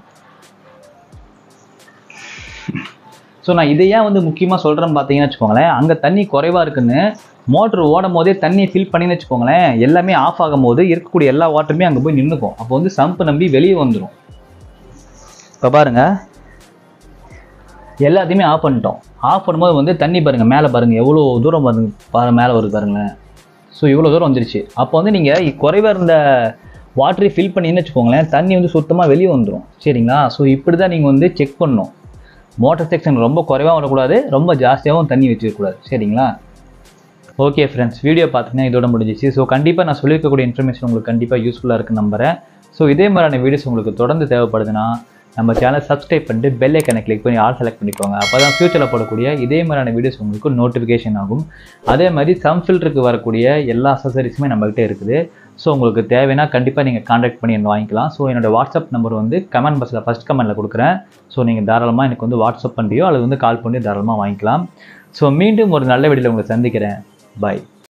ஸோ நான் இதையே வந்து முக்கியமாக சொல்கிறேன்னு பார்த்தீங்கன்னு வச்சுக்கோங்களேன், அங்கே தண்ணி குறைவாக இருக்குன்னு மோட்ரு ஓடும் போதே தண்ணி ஃபில் பண்ணின்னு வச்சுக்கோங்களேன், எல்லாமே ஆஃப் ஆகும் போது இருக்கக்கூடிய எல்லா வாட்டருமே அங்கே போய் நின்றுக்கும். அப்போ வந்து சம்பு நம்பி வெளியே வந்துடும். இப்போ பாருங்கள், எல்லாத்தையுமே ஆஃப் பண்ணிட்டோம். ஆஃப் பண்ணும்போது வந்து தண்ணி பாருங்கள் மேலே பாருங்கள் எவ்வளோ தூரம் பாருங்க பாரு மேலே வருது பாருங்களேன். ஸோ இவ்வளோ தூரம் வந்துருச்சு. அப்போ வந்து நீங்கள் குறைவாக இருந்த வாட்டரை ஃபில் பண்ணின்னு வச்சுக்கோங்களேன், தண்ணி வந்து சுத்தமாக வெளியே வந்துடும் சரிங்களா. ஸோ இப்படி தான் நீங்கள் வந்து செக் பண்ணணும். மோட்டர் செக்ஷன் ரொம்ப குறைவாக வரக்கூடாது, ரொம்ப ஜாஸ்தியாகவும் தண்ணி வச்சுருக்கக்கூடாது சரிங்களா. ஓகே ஃப்ரெண்ட்ஸ், வீடியோ பார்த்தீங்கன்னா இதோட முடிஞ்சிச்சு. ஸோ கண்டிப்பாக நான் சொல்லியிருக்கக்கூடிய இன்ஃபர்மேஷன் உங்களுக்கு கண்டிப்பாக யூஸ்ஃபுல்லாக இருக்குன்னு நம்புகிறேன். ஸோ இதே மாதிரியான வீடியோஸ் உங்களுக்கு தொடர்ந்து தேவைப்படுதுன்னா நம்ம சேனல் சப்ஸ்கிரைப் பண்ணிட்டு பெல் ஐக்கனை கிளிக் பண்ணி ஆல் செலக்ட் பண்ணிக்கோங்க. அப்போ தான் ஃபியூச்சரில் போடக்கூடிய இதே மாதிரியான வீடியோஸ் உங்களுக்கு நோட்டிஃபிகேஷன் ஆகும். அதே மாதிரி சம் ஃபில்டருக்கு வரக்கூடிய எல்லா அக்சசரிஸுமே நம்மகிட்ட இருக்குது. ஸோ உங்களுக்கு தேவைன்னா கண்டிப்பாக நீங்கள் கான்டாக்ட் பண்ணி என்ன வாங்கிக்கலாம். ஸோ என்னோட வாட்ஸ்அப் நம்பர் வந்து கமெண்ட் பாக்ஸில் ஃபஸ்ட் கமெண்ட்டில் கொடுக்குறேன். ஸோ நீங்கள் தாராளமாக எனக்கு வந்து வாட்ஸ்அப் பண்ணியோ அல்லது வந்து கால் பண்ணி தாராளமாக வாங்கிக்கலாம். ஸோ மீண்டும் ஒரு நல்ல வீடியோவில் உங்களை சந்திக்கிறேன். பாய்.